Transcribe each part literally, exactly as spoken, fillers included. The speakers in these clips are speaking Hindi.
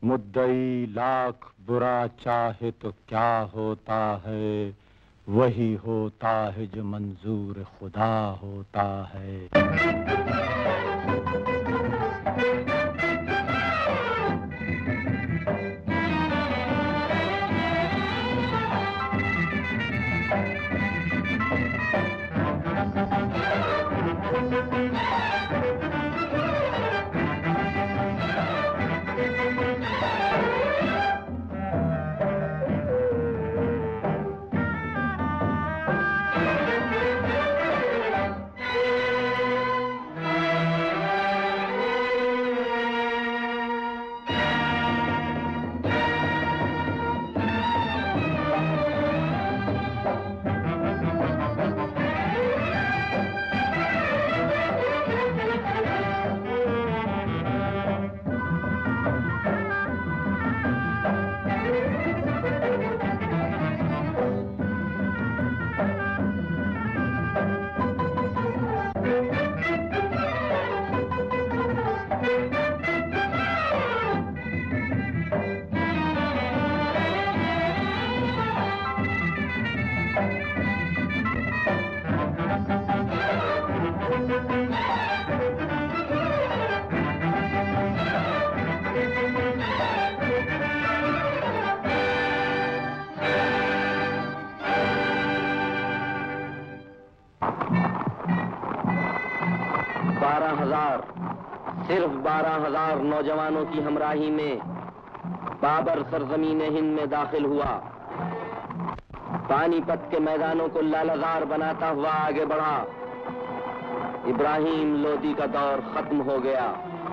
मुद्दई लाख बुरा चाहे तो क्या होता है, वही होता है जो मंजूर खुदा होता है। सिर्फ बारह हजार नौजवानों की हमराही में बाबर सरजमीन हिंद में दाखिल हुआ। पानीपत के मैदानों को लालाजार बनाता हुआ आगे बढ़ा। इब्राहिम लोदी का दौर खत्म हो गया।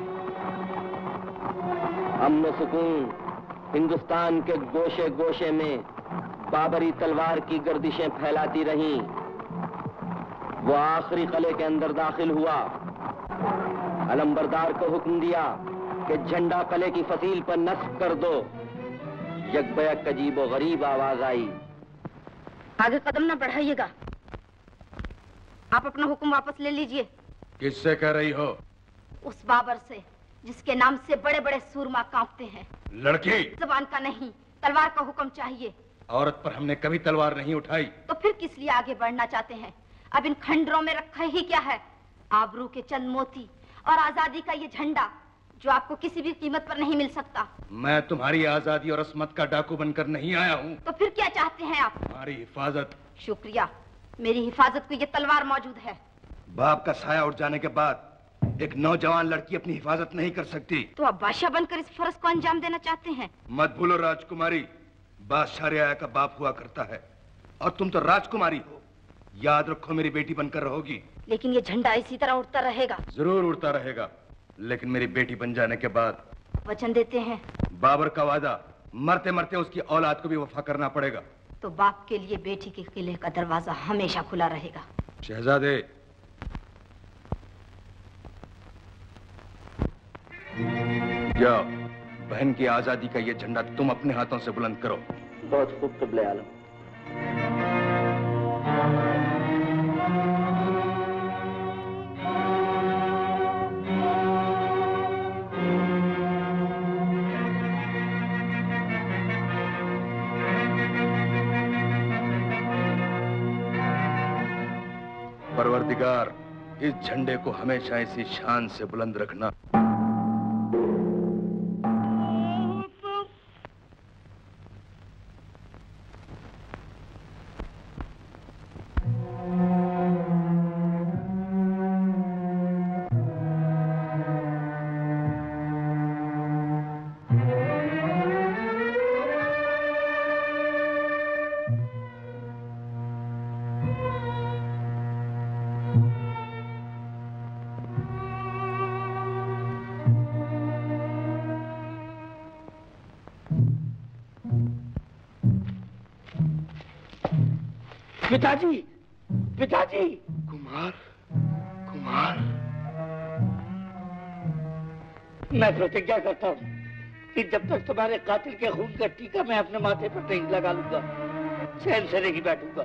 अमन सुकून हिंदुस्तान के गोशे गोशे में बाबरी तलवार की गर्दिशें फैलाती रहीं। वो आखिरी किले के अंदर दाखिल हुआ। अलंबरदार को हुक्म दिया कि झंडा किले की फसील पर नस्ब कर दो। यकबयक अजीब और गरीब आवाज आई, आगे कदम न बढ़ाइएगा। आप अपना हुक्म वापस ले लीजिए। किससे कह रही हो? उस बाबर से जिसके नाम से बड़े बड़े सूरमा कांपते हैं। लड़की जबान का नहीं, तलवार का हुक्म चाहिए। औरत पर हमने कभी तलवार नहीं उठाई। तो फिर किस लिए आगे बढ़ना चाहते हैं? अब इन खंडरों में रखा ही क्या है? आबरू के चंद मोती और आजादी का ये झंडा जो आपको किसी भी कीमत पर नहीं मिल सकता। मैं तुम्हारी आजादी और अस्मत का डाकू बनकर नहीं आया हूँ। तो फिर क्या चाहते हैं आप? तुम्हारी हिफाजत। शुक्रिया, मेरी हिफाजत को ये तलवार मौजूद है। बाप का साया उठ जाने के बाद एक नौजवान लड़की अपनी हिफाजत नहीं कर सकती। तो आप बादशाह बनकर इस फर्ज को अंजाम देना चाहते हैं? मत भूलो राजकुमारी, बादशाह रियाया का बाप हुआ करता है और तुम तो राजकुमारी हो। याद रखो, मेरी बेटी बनकर रहोगी। लेकिन ये झंडा इसी तरह उड़ता रहेगा। जरूर उड़ता रहेगा, लेकिन मेरी बेटी बन जाने के बाद। वचन देते हैं? बाबर का वादा, मरते मरते उसकी औलाद को भी वफा करना पड़ेगा। तो बाप के लिए बेटी के किले का दरवाजा हमेशा खुला रहेगा। शहजादे, जाओ, बहन की आजादी का ये झंडा तुम अपने हाथों से बुलंद करो। बहुत खूब क़िबले आलम। परवरदिगार, इस झंडे को हमेशा इसी शान से बुलंद रखना। पिताजी, पिताजी। कुमार, कुमार। मैं प्रतिज्ञा करता हूँ कि जब तक तुम्हारे कातिल के खून का टीका मैं अपने माथे पर नहीं लगा लूंगा, चैन से नहीं बैठूंगा।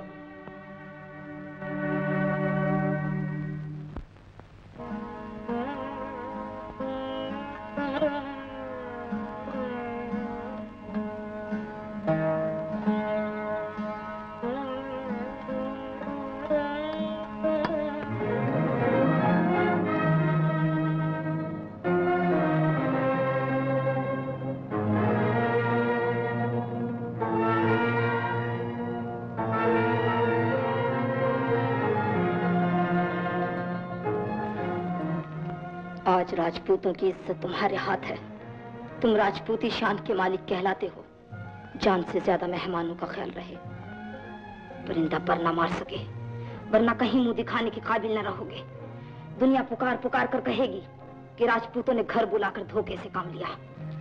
आज राजपूतों की इज्जत तुम्हारे हाथ है। तुम राजपूती शान के मालिक कहलाते हो। जान से ज्यादा मेहमानों का ख्याल रहे। परिंदा पर ना मार सके, वरना कहीं मुंह दिखाने के काबिल न रहोगे। दुनिया पुकार पुकार कर कहेगी कि राजपूतों ने घर बुलाकर धोखे से काम लिया।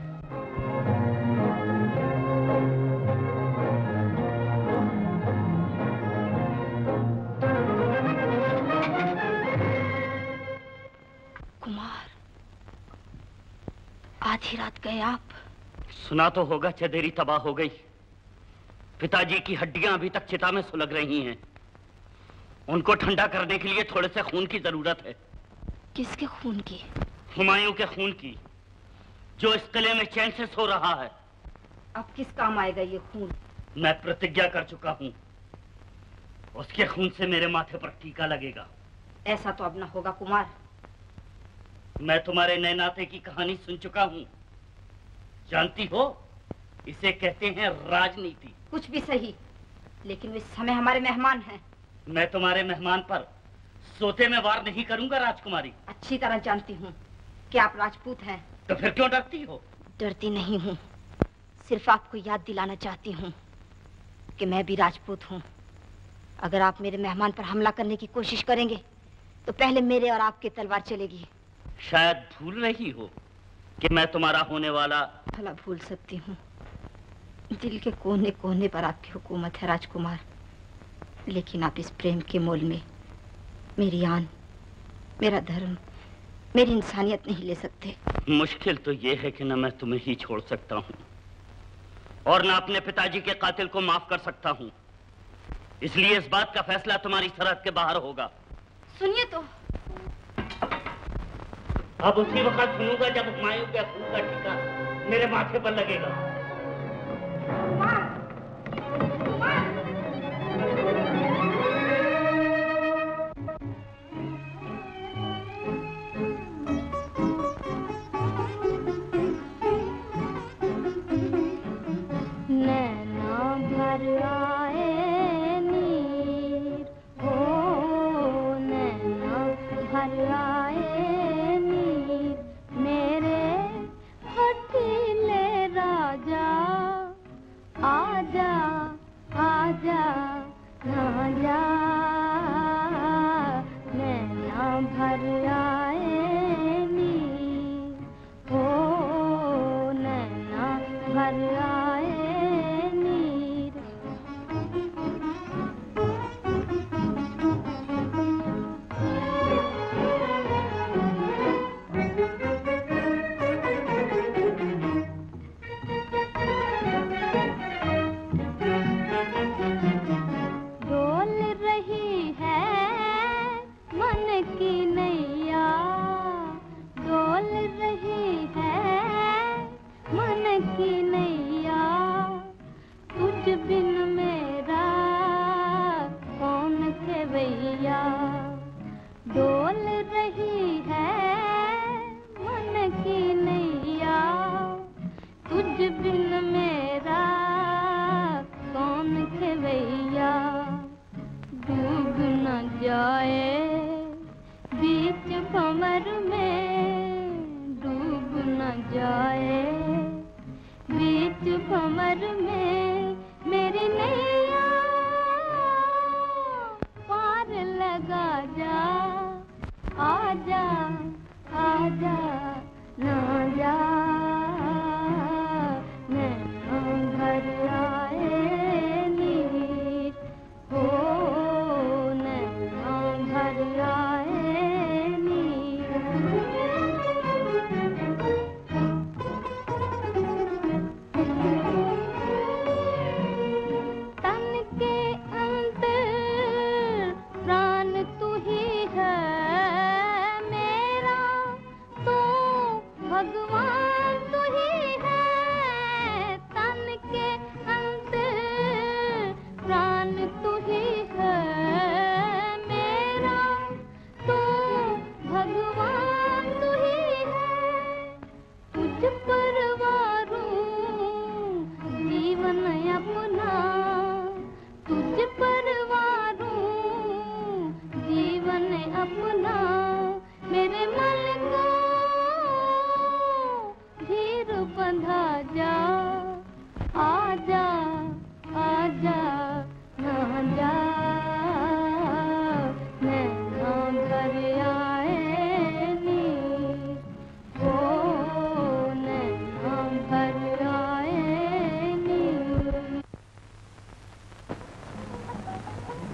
कुमार, आधी रात गए आप? सुना तो होगा, चंदेरी तबाह हो गई। पिताजी की हड्डियां अभी तक चिता में सुलग रही हैं। उनको ठंडा करने के लिए थोड़े से खून की जरूरत है। किसके खून की? हुमायूं के खून की, जो इस किले में चैन से सो रहा है। अब किस काम आएगा ये खून? मैं प्रतिज्ञा कर चुका हूं, उसके खून से मेरे माथे पर टीका लगेगा। ऐसा तो अब न होगा कुमार। मैं तुम्हारे नए नाते की कहानी सुन चुका हूं। जानती हो, इसे कहते हैं राजनीति। कुछ भी सही, लेकिन इस समय हमारे मेहमान हैं। मैं तुम्हारे मेहमान पर सोते में वार नहीं करूंगा राजकुमारी। अच्छी तरह जानती हूँ कि आप राजपूत हैं। तो फिर क्यों डरती हो? डरती नहीं हूँ, सिर्फ आपको याद दिलाना चाहती हूँ कि मैं भी राजपूत हूँ। अगर आप मेरे मेहमान पर हमला करने की कोशिश करेंगे तो पहले मेरे और आपकी तलवार चलेगी। शायद भूल रही हो कि मैं तुम्हारा होने वाला। भला भूल सकती हूँ, दिल के कोने कोने पर आपकी हुकूमत है राजकुमार। लेकिन आप इस प्रेम के मोल में मेरी आन, मेरा धर्म, मेरी इंसानियत नहीं ले सकते। मुश्किल तो ये है कि न मैं तुम्हें ही छोड़ सकता हूँ और न अपने पिताजी के कातिल को माफ कर सकता हूँ। इसलिए इस बात का फैसला तुम्हारी सरहद के बाहर होगा। सुनिए तो। अब उसी वक्त सुनूंगा जब हुमायूं के खून का टीका मेरे माथे पर लगेगा।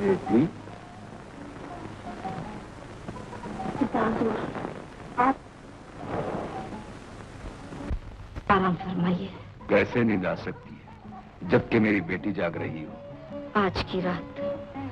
बेटी, आप आराम फरमाइए। कैसे नींद आ सकती है जबकि मेरी बेटी जाग रही हो? आज की रात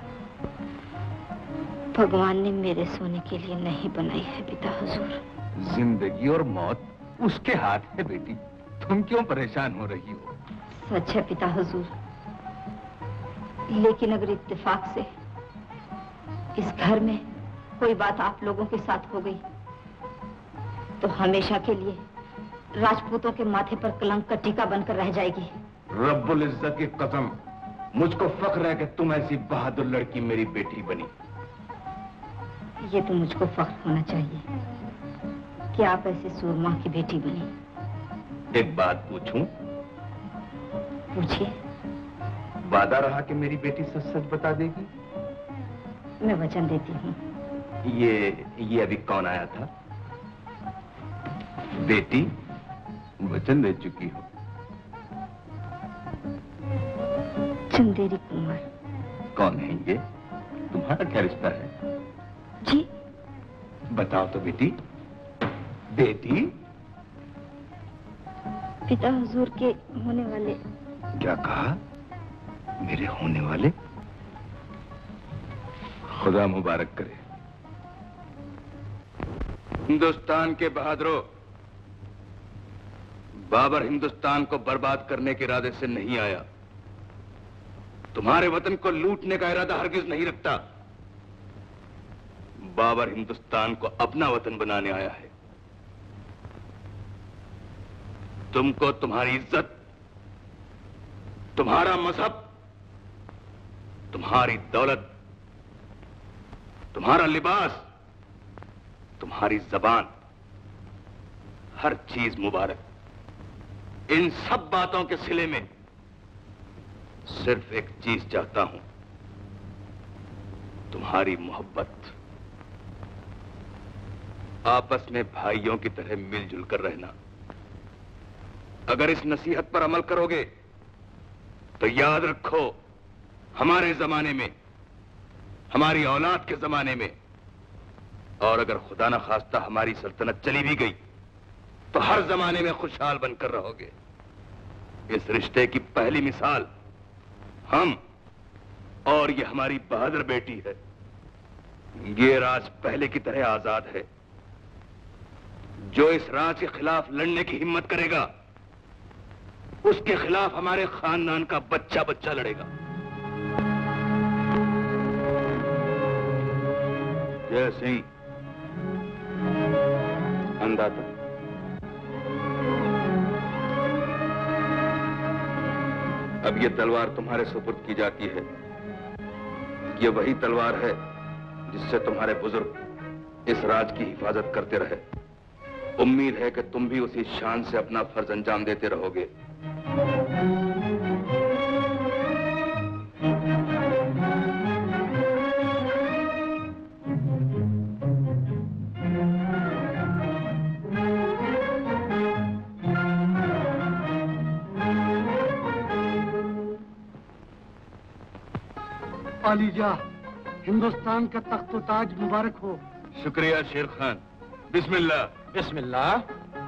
भगवान ने मेरे सोने के लिए नहीं बनाई है पिता हुजूर। जिंदगी और मौत उसके हाथ है बेटी, तुम क्यों परेशान हो रही हो? सच है पिता हुजूर, लेकिन अगर इत्तेफाक से इस घर में कोई बात आप लोगों के साथ हो गई तो हमेशा के लिए राजपूतों के माथे पर कलंक का टीका बनकर रह जाएगी। रब्बुल इज्जत की कसम, मुझको फख्र है कि तुम ऐसी बहादुर लड़की मेरी बेटी बनी। ये तो मुझको फख्र होना चाहिए कि आप ऐसे सूरमा की बेटी बनी। एक बात पूछूं? पूछिए। वादा रहा कि मेरी बेटी सच सच बता देगी? मैं वचन देती हूँ। ये ये अभी कौन आया था? बेटी, वचन दे चुकी हो। चंदेरी कुमार। कौन है ये? तुम्हारा क्या रिश्ता है? जी बताओ तो बेटी। बेटी, पिता हुजूर के होने वाले। क्या कहा? मेरे होने वाले? खुदा मुबारक करे। हिंदुस्तान के बहादुरों, बाबर हिंदुस्तान को बर्बाद करने के इरादे से नहीं आया। तुम्हारे वतन को लूटने का इरादा हरगिज नहीं रखता। बाबर हिंदुस्तान को अपना वतन बनाने आया है। तुमको तुम्हारी इज्जत, तुम्हारा मजहब, तुम्हारी दौलत, तुम्हारा लिबास, तुम्हारी जबान, हर चीज मुबारक। इन सब बातों के सिले में सिर्फ एक चीज चाहता हूं, तुम्हारी मोहब्बत। आपस में भाइयों की तरह मिलजुल कर रहना। अगर इस नसीहत पर अमल करोगे तो याद रखो, हमारे जमाने में, हमारी औलाद के जमाने में, और अगर खुदा न खास्ता हमारी सल्तनत चली भी गई तो हर जमाने में खुशहाल बनकर रहोगे। इस रिश्ते की पहली मिसाल हम, और ये हमारी बहादुर बेटी है। ये राज पहले की तरह आजाद है। जो इस राज के खिलाफ लड़ने की हिम्मत करेगा, उसके खिलाफ हमारे खानदान का बच्चा बच्चा लड़ेगा। जय सिंह। अंदाता। अब ये तलवार तुम्हारे सुपुर्द की जाती है। ये वही तलवार है जिससे तुम्हारे बुजुर्ग इस राज की हिफाजत करते रहे। उम्मीद है कि तुम भी उसी शान से अपना फर्ज अंजाम देते रहोगे। आलीजा, हिंदुस्तान का तख्त ताज मुबारक हो। शुक्रिया शेर खान। बिस्मिल्लाह। बिस्मिल्लाह।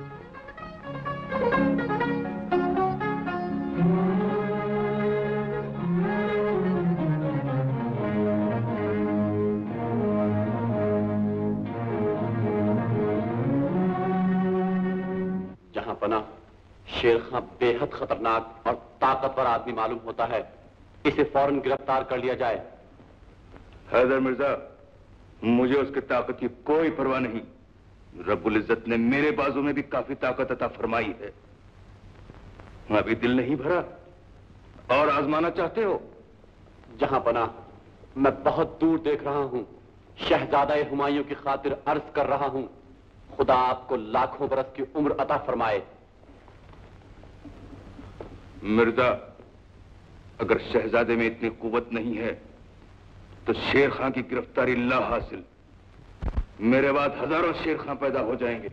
जहां पना शेर खां बेहद खतरनाक और ताकतवर आदमी मालूम होता है, इसे फौरन गिरफ्तार कर लिया जाए। हैदर मिर्जा, मुझे उसकी ताकत की कोई परवाह नहीं। रब्बुल इज्जत ने मेरे बाजू में भी काफी ताकत अता फरमाई है। अभी दिल नहीं भरा और आजमाना चाहते हो? जहां पना मैं बहुत दूर देख रहा हूं। शहजादा हुमायूं की खातिर अर्ज कर रहा हूं, खुदा आपको लाखों बरस की उम्र अता फरमाए। मिर्जा, अगर शहजादे में इतनी कुव्वत नहीं है तो शेर खां की गिरफ्तारी ला हासिल। मेरे बाद हजारों शेर खां पैदा हो जाएंगे।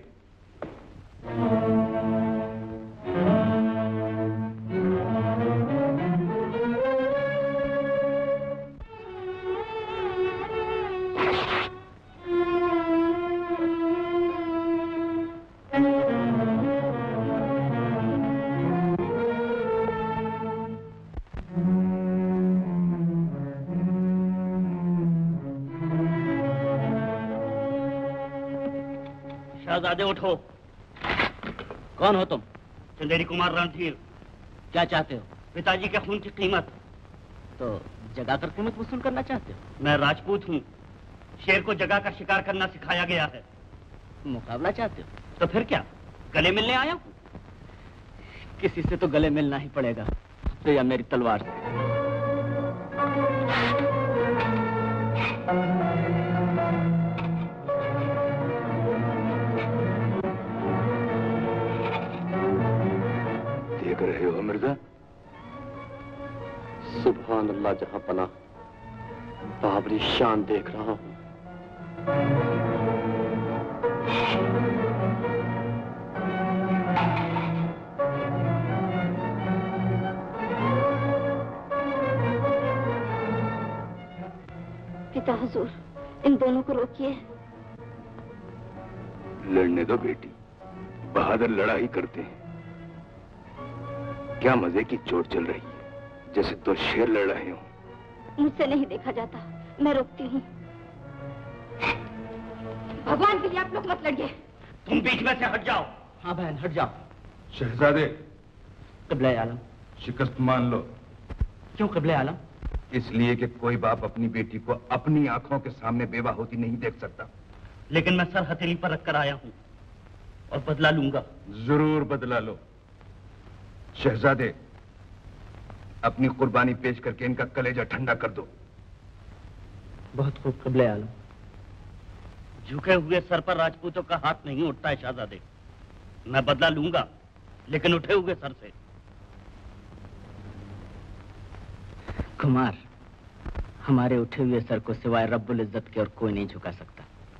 शहजादे उठो। कौन हो तुम? चंदेरी कुमार रणधीर। क्या चाहते हो? पिताजी के खून की कीमत। तो जगाकर कीमत वसूल करना चाहते हो? मैं राजपूत हूँ, शेर को जगा कर शिकार करना सिखाया गया है। मुकाबला चाहते हो? तो फिर क्या, गले मिलने आया हूँ। किसी से तो गले मिलना ही पड़ेगा, तो या मेरी तलवार से। देख रहे हो मिर्जा? सुभान अल्लाह जहां पना, बाबरी शान देख रहा हूं। पिता हुजूर, इन दोनों को रोकिए। लड़ने दो बेटी, बहादुर लड़ाई करते हैं। क्या मजे की चोट चल रही है, जैसे दो शेर लड़ रहे हो। मुझसे नहीं देखा जाता, मैं रोकती हूँ। भगवान के लिए आप लोग मत लड़िए। तुम बीच में से हट जाओ। हाँ बहन, हट जाओ। शहजादे, क़िबला आलम। शिकस्त मान लो। क्यों क़िबला आलम? इसलिए कि कोई बाप अपनी बेटी को अपनी आंखों के सामने बेवा होती नहीं देख सकता। लेकिन मैं सर हथेली पर रखकर आया हूँ और बदला लूंगा। जरूर बदला लो। शहजादे, अपनी कुर्बानी पेश करके इनका कलेजा ठंडा कर दो। बहुत खूब क़िबला आलम। झुके हुए सर पर राजपूतों का हाथ नहीं उठता है शहजादे। मैं बदला लूंगा, लेकिन उठे हुए सर से। कुमार, हमारे उठे हुए सर को सिवाय रब्बुल इज्जत के और कोई नहीं झुका सकता।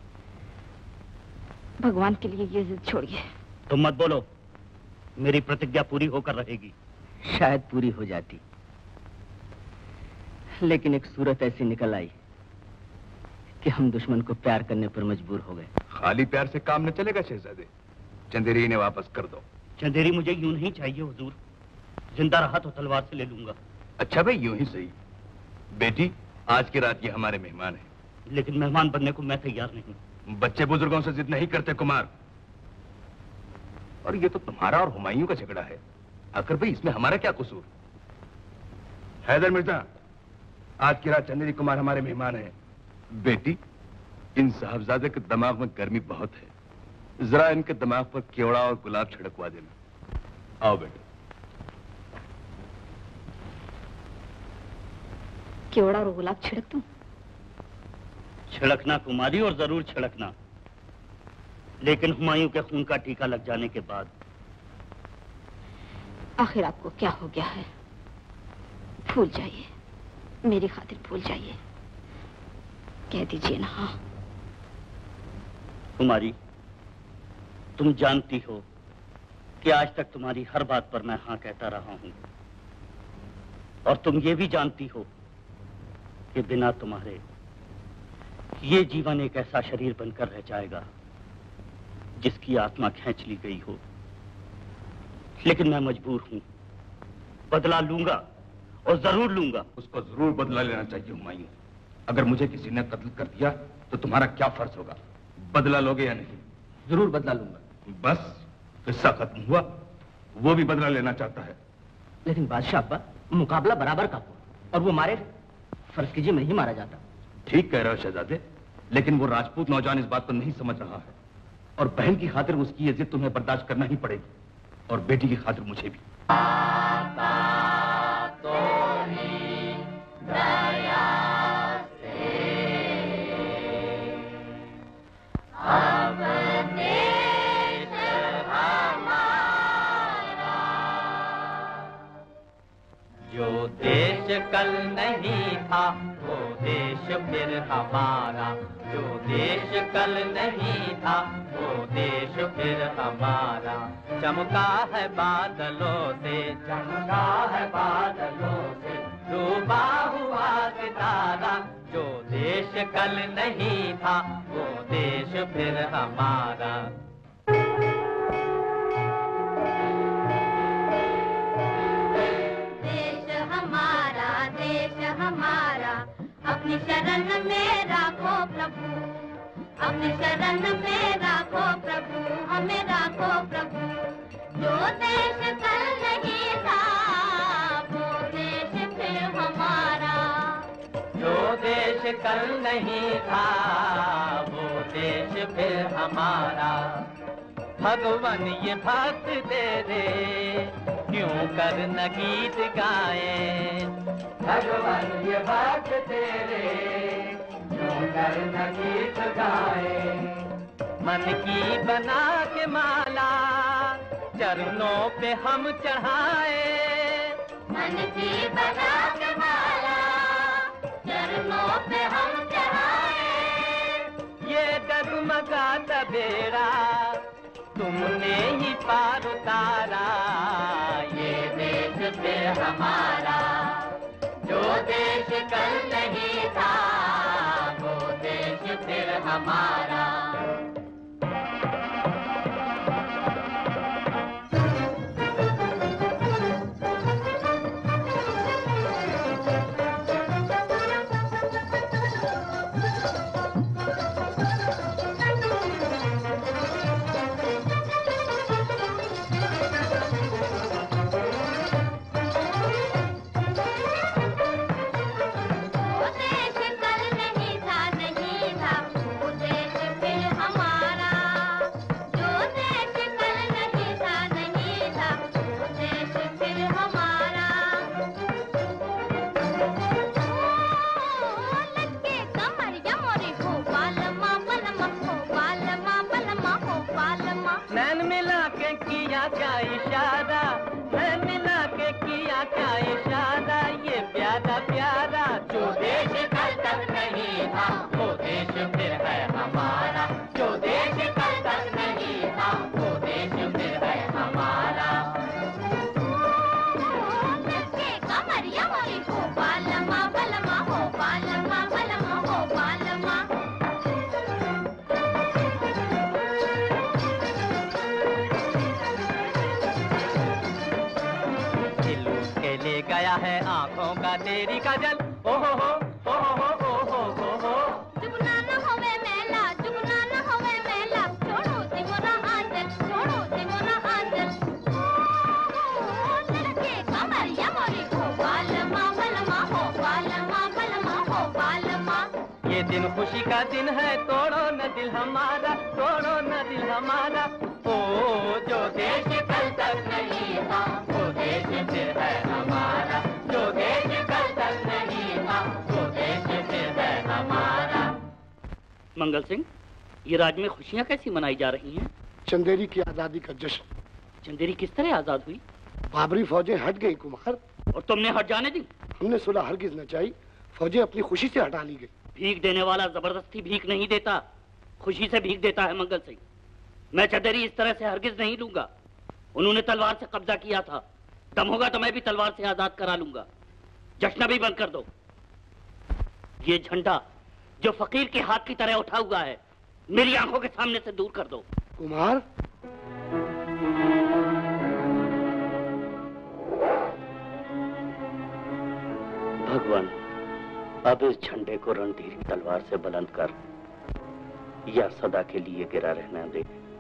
भगवान के लिए ये जिद छोड़िए। तुम मत बोलो, मेरी प्रतिज्ञा पूरी होकर रहेगी। शायद पूरी हो जाती, लेकिन एक सूरत ऐसी निकल आई कि हम दुश्मन को प्यार करने पर मजबूर हो गए। खाली प्यार से काम न चलेगा शहजादे। चंदेरी इन्हें वापस कर दो। चंदेरी मुझे यूं नहीं चाहिए हुजूर, जिंदा रहा तो तलवार से ले लूंगा। अच्छा भाई, यूं ही सही। बेटी, आज की रात ये हमारे मेहमान हैं। लेकिन मेहमान बनने को मैं तैयार नहीं। बच्चे बुजुर्गों से जिद नहीं करते कुमार। और ये तो तुम्हारा और हुमायूं का झगड़ा है। आखिर भाई इसमें हमारा क्या कसूर? हैदर मिर्जा, आज की रात चंदेरी कुमार हमारे मेहमान हैं। बेटी, इन साहबजादे के दिमाग में गर्मी बहुत है, जरा इनके दिमाग पर केवड़ा और गुलाब छिड़कवा देना। आओ बेटे। केवड़ा और गुलाब छिड़क दूं? छिड़कना कुमारी, और जरूर छिड़कना, लेकिन हुमायूं के खून का टीका लग जाने के बाद। आखिर आपको क्या हो गया है? भूल जाइए, मेरी खातिर भूल जाइए। कह दीजिए ना। हाँ कुमारी, तुम जानती हो कि आज तक तुम्हारी हर बात पर मैं हाँ कहता रहा हूं, और तुम ये भी जानती हो कि बिना तुम्हारे ये जीवन एक ऐसा शरीर बनकर रह जाएगा जिसकी आत्मा खींच ली गई हो। लेकिन मैं मजबूर हूं, बदला लूंगा और जरूर लूंगा। उसको जरूर बदला लेना चाहिए हुमायूं। अगर मुझे किसी ने कत्ल कर दिया तो तुम्हारा क्या फर्ज होगा? बदला लोगे या नहीं? जरूर बदला लूंगा। बस किस्सा खत्म हुआ। वो भी बदला लेना चाहता है। लेकिन बादशाह अब्बा, मुकाबला बराबर का हुआ और वो मारे, फर्ज कीजिए मैं ही मारा जाता। ठीक कह रहे हो शहजादे, लेकिन वो राजपूत नौजवान इस बात को नहीं समझ रहा है, और बहन की खातिर उसकी ये जिद तुम्हें बर्दाश्त करना ही पड़ेगी, और बेटी की खातिर मुझे भी। जो देश कल नहीं था वो देश फिर हमारा, जो देश कल नहीं था वो देश फिर हमारा। चमका है बादलों से, चमका है बादलों से, डूबा हुआ सितारा। जो देश कल नहीं था वो देश फिर हमारा। हमारा अपनी शरण में राखो प्रभु, अपनी शरण में राखो प्रभु, हमें राखो प्रभु। जो देश कल नहीं था वो देश फिर हमारा, जो देश कल नहीं था वो देश फिर हमारा। भगवान ये भक्त तेरे क्यों कर न गीत गाए, भगवान ये भक्त तेरे क्यों कर न गीत गाए। मन की बना के माला चरणों पे हम चढ़ाए, मन की बना के माला चरणों पे हम चढ़ाए। ये डगमगाता बेड़ा तुमने ही पार उतारा, ये देश फिर हमारा। जो देश कल नहीं था वो देश फिर हमारा। क्या इशारा, मैं मिला के किया क्या इशारा, ये प्यारा प्यारा। जो देश कल तक नहीं था वो देश फिर है हमारा, जो देश कल तक नहीं था वो देश फिर है हमारा। कमरिया मोरी हो बालमा बलमा हो बालमा बलमा हो बालमा। ले गया है आंखों का तेरी काजल, ओ हो हो ओ हो हो ओ हो हो हो। जुगना न होवे मेला, जुगना न होवे मेला, छोड़ो तिमोरा आंचल, छोड़ो तिमोरा आंचल। लड़के कमरिया मोरी हो बालमा बलमा हो बालमा बलमा हो बालमा। ये दिन खुशी का दिन है, तोड़ो न दिल हमारा, तोड़ो न दिल हमारा। ओ जो देश कल तक नहीं था वो देश फिर है हमारा, जो देश कल तक नहीं था वो देश फिर है हमारा। मंगल सिंह, ये राज्य में खुशियाँ कैसी मनाई जा रही हैं? चंदेरी की आजादी का जश्न। चंदेरी किस तरह आजाद हुई? बाबरी फौजें हट गई कुमार। और तुमने हट जाने दी? हमने सुलह हरगिज न चाही, फौजें अपनी खुशी से हटा ली गई। भीख देने वाला जबरदस्ती भीख नहीं देता, खुशी से भीख देता है मंगल सिंह। मैं चंदेरी इस तरह से हरगिज नहीं लूंगा। उन्होंने तलवार से कब्जा किया था, दम होगा तो मैं भी तलवार से आजाद करा लूंगा। जश्न भी बंद कर दो। ये झंडा जो फकीर के हाथ की तरह उठा हुआ है मेरी आंखों के सामने से दूर कर दो। कुमार, भगवान, अब इस झंडे को रणधीर की तलवार से बुलंद कर या सदा के लिए गिरा रहना दे।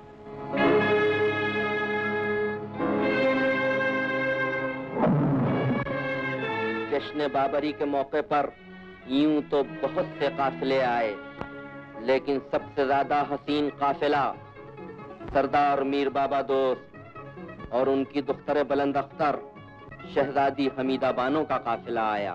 जश्न बाबरी के मौके पर यूं तो बहुत से काफिले आए, लेकिन सबसे ज्यादा हसीन काफिला सरदार मीर बाबा दोस्त और उनकी दुख्तर बुलंद अख्तर शहजादी हमीदा बानो का काफिला आया।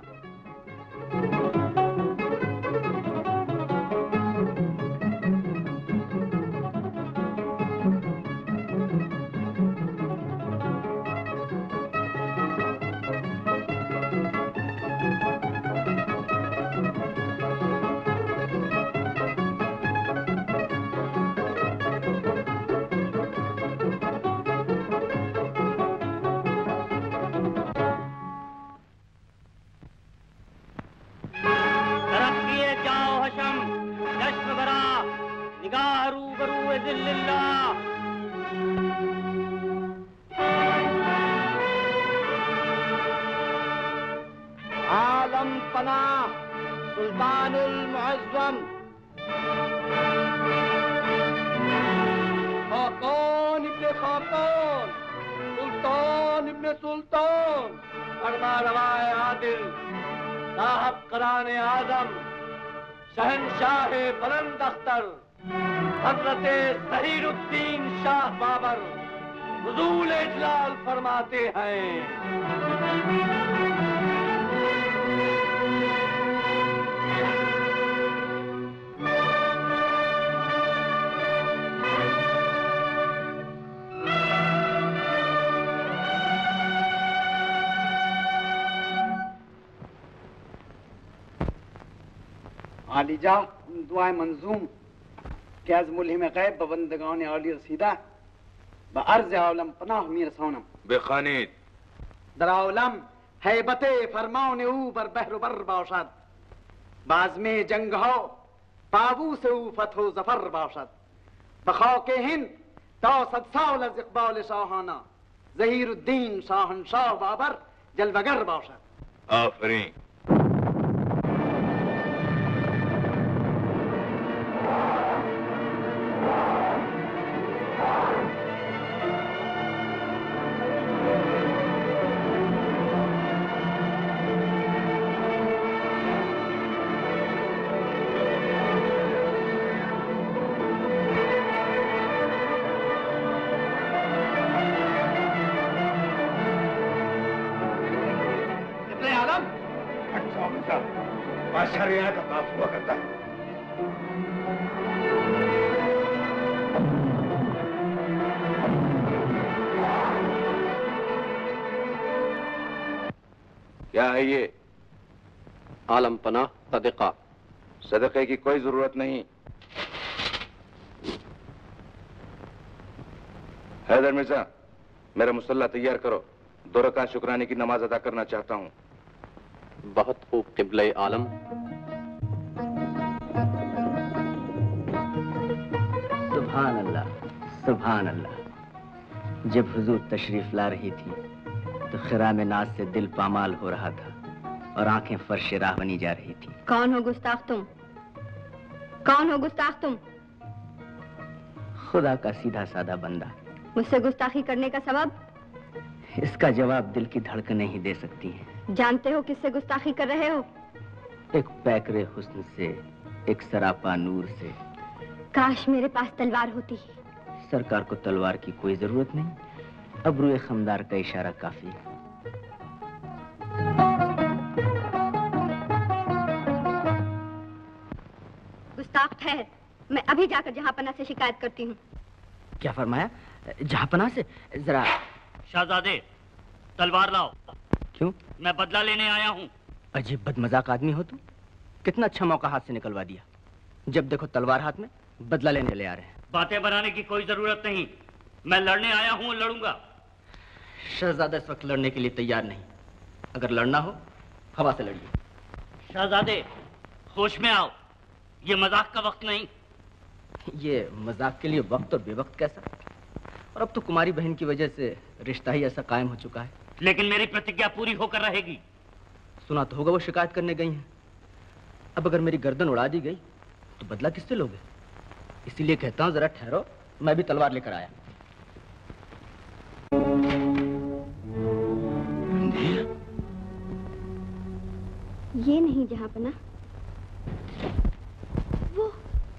खाकान इब्ने खाकान, सुल्तान इब्ने सुल्तान, फरमा रवाए आदिल, साहब कराने आजम, शहनशाह बुलंद अख्तर, हजरत ज़हीरुद्दीन शाह बाबर हुजूर इजलाल फरमाते हैं। आलिजा दुआए मंजूम के आज मुल्हिम गैब बबंदगान आली रसीदा बअर्ज़ आलम पनाह मीर सोनम बेखानीद दराउलम हैबते फरमान ऊ बर बहर बर बाशद बाज में जंग हो पाबू से ऊ फतो जफर बाशद बखा के हिंद ता सद साल अज इकबाल शाहाना ज़हीरुद्दीन शाहनशाह बाबर जलवगर बाशद। आफरीन। बादशाह का बाप हुआ करता है। क्या है ये? आलम पनाह सदका। सदक़े की कोई जरूरत नहीं। हैदर मिर्जा, मेरा मुसल्ला तैयार करो। दो रकात शुक्राने की नमाज अदा करना चाहता हूँ। बहुत खूब क़िबले आलम। सुभान अल्लाह, सुभान अल्लाह। जब हुजूर तशरीफ ला रही थी तो खिराम नाज से दिल पामाल हो रहा था और आंखें फर्श राह बनी जा रही थी। कौन हो गुस्ताख तुम? कौन हो गुस्ताख तुम? खुदा का सीधा साधा बंदा। मुझसे गुस्ताखी करने का सबब? इसका जवाब दिल की धड़कनें ही दे सकती हैं। जानते हो किससे गुस्ताखी कर रहे हो? एक पैकरे हुस्न से, एक सरापा नूर से। काश मेरे पास तलवार होती। सरकार को तलवार की कोई जरूरत नहीं, अबरूए खमदार का इशारा काफी है। गुस्ताख ठहर, मैं अभी जाकर जहांपना से शिकायत करती हूँ। क्या फरमाया? जहांपना से? जरा। शहजादे, तलवार लाओ। क्यों? मैं बदला लेने आया हूँ। अजीब बदमजाक आदमी हो तुम। कितना अच्छा मौका हाथ से निकलवा दिया। जब देखो तलवार हाथ में, बदला लेने ले आ रहे हैं। बातें बनाने की कोई जरूरत नहीं। मैं लड़ने आया हूँ और लड़ूंगा। शहजादा इस वक्त लड़ने के लिए तैयार नहीं। अगर लड़ना हो, हवा से लड़िए। शहजादे, होश में आओ। ये मजाक का वक्त नहीं। ये मजाक के लिए वक्त और बेवक्त कैसा? और अब तो कुमारी बहन की वजह से रिश्ता ही ऐसा कायम हो चुका है। लेकिन मेरी प्रतिज्ञा पूरी होकर रहेगी। सुना तो होगा वो शिकायत करने गई हैं। अब अगर मेरी गर्दन उड़ा दी गई तो बदला किससे लोगे? इसीलिए कहता हूं जरा ठहरो, मैं भी तलवार लेकर आया। ये नहीं जहांपना, वो।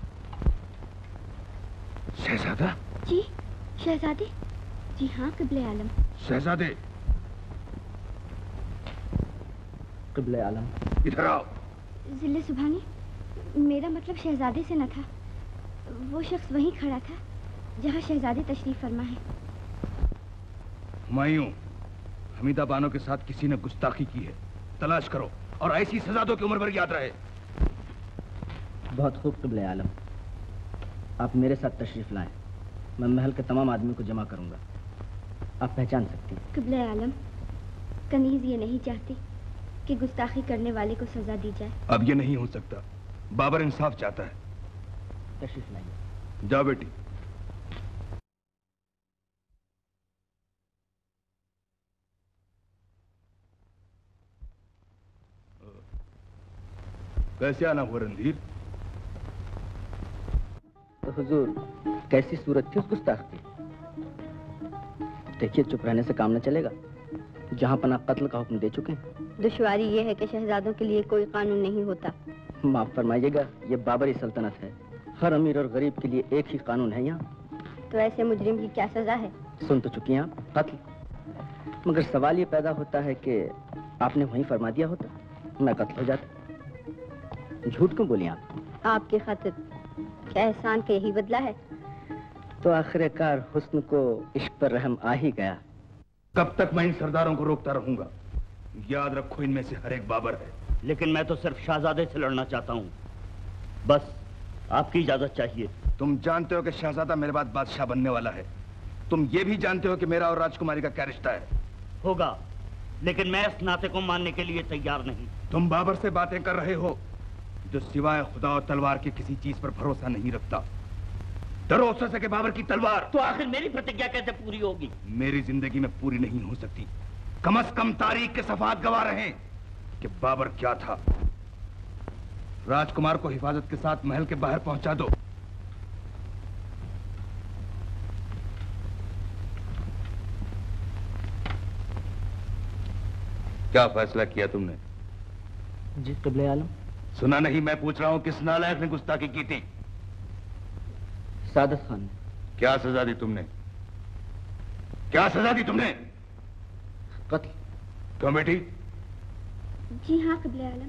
शहजादा? जी शहजादे। जी हाँ क़िबले आलम। शहजादे, क़िबले आलम, इधर आओ। जिले सुभानी, मेरा मतलब शहजादे से न था। वो शख्स वहीं खड़ा था जहाँ शहजादे तशरीफ फरमा है। हुमायूं, हमीदा बानो के साथ किसी ने गुस्ताखी की है। तलाश करो और ऐसी सजा दो कि उम्र भर याद रहे। बहुत खूब क़िबले आलम। आप मेरे साथ तशरीफ लाएं। मैं महल के तमाम आदमी को जमा करूंगा। आप पहचान सकती हैं। क़िबले आलम, कनीज ये नहीं चाहती कि गुस्ताखी करने वाले को सजा दी जाए। अब ये नहीं हो सकता। बाबर इंसाफ चाहता है। तशरीफ लाइए। जाओ बेटी। कैसे आना हुआ रणधीर? तो हुजूर कैसी सूरत थी उस गुस्ताख की। देखिए, चुप रहने से काम न चलेगा। जहां पना कत्ल का हुक्म दे चुके हैं। दुश्वारी ये है कि शहजादों के लिए कोई कानून नहीं होता। माफ फरमाइएगा, ये बाबरी सल्तनत है। हर अमीर और गरीब के लिए एक ही कानून है यहाँ। तो ऐसे मुजरिम की क्या सजा है? सुन तो चुकी हैं आप, कत्ल। मगर सवाल ये पैदा होता है कि आपने वहीं फरमा दिया होता, मैं कत्ल हो जाता। झूठ क्यों बोली आप? आपकी खातिर क्या एहसान का यही बदला है? तो आखिरकार हुस्न को इश्क पर रहम आ ही गया। कब तक मैं इन सरदारों को रोकता रहूंगा? याद रखो, इनमें से हर एक बाबर है। लेकिन मैं तो सिर्फ शहजादे से लड़ना चाहता हूँ। बस आपकी इजाजत चाहिए। तुम जानते हो कि शहजादा मेरे बाद बादशाह बनने वाला है। तुम ये भी जानते हो कि मेरा और राजकुमारी का क्या रिश्ता है। होगा, लेकिन मैं इस नाते को मानने के लिए तैयार नहीं। तुम बाबर से बातें कर रहे हो जो सिवाय खुदा और तलवार के किसी चीज पर भरोसा नहीं रखता। डरो उससे सके बाबर की तलवार। तो आखिर मेरी प्रतिज्ञा कैसे पूरी होगी? मेरी जिंदगी में पूरी नहीं हो सकती। कम अज कम तारीख के सफात गवा रहे हैं कि बाबर क्या था। राजकुमार को हिफाजत के साथ महल के बाहर पहुंचा दो। क्या फैसला किया तुमने? जी क़िबले आलम। सुना नहीं? मैं पूछ रहा हूं किस नालायक ने गुस्ताखी की थी? सादत खान ने। क्या सजा दी तुमने? क्या सजा दी तुमने? कत्ल। क्यों बेटी? जी हाँ क़िबले आलम।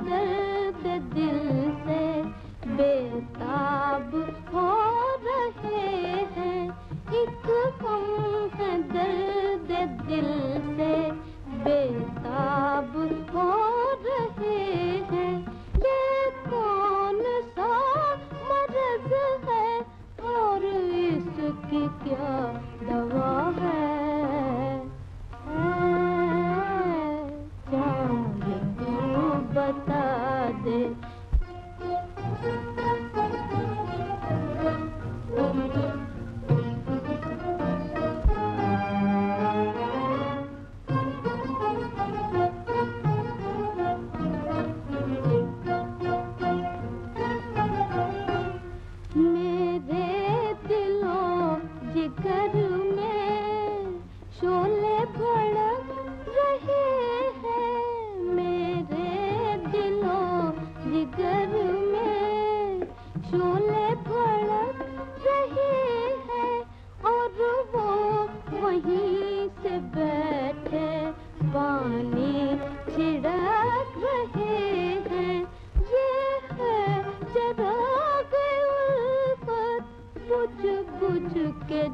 बेताब हो रहे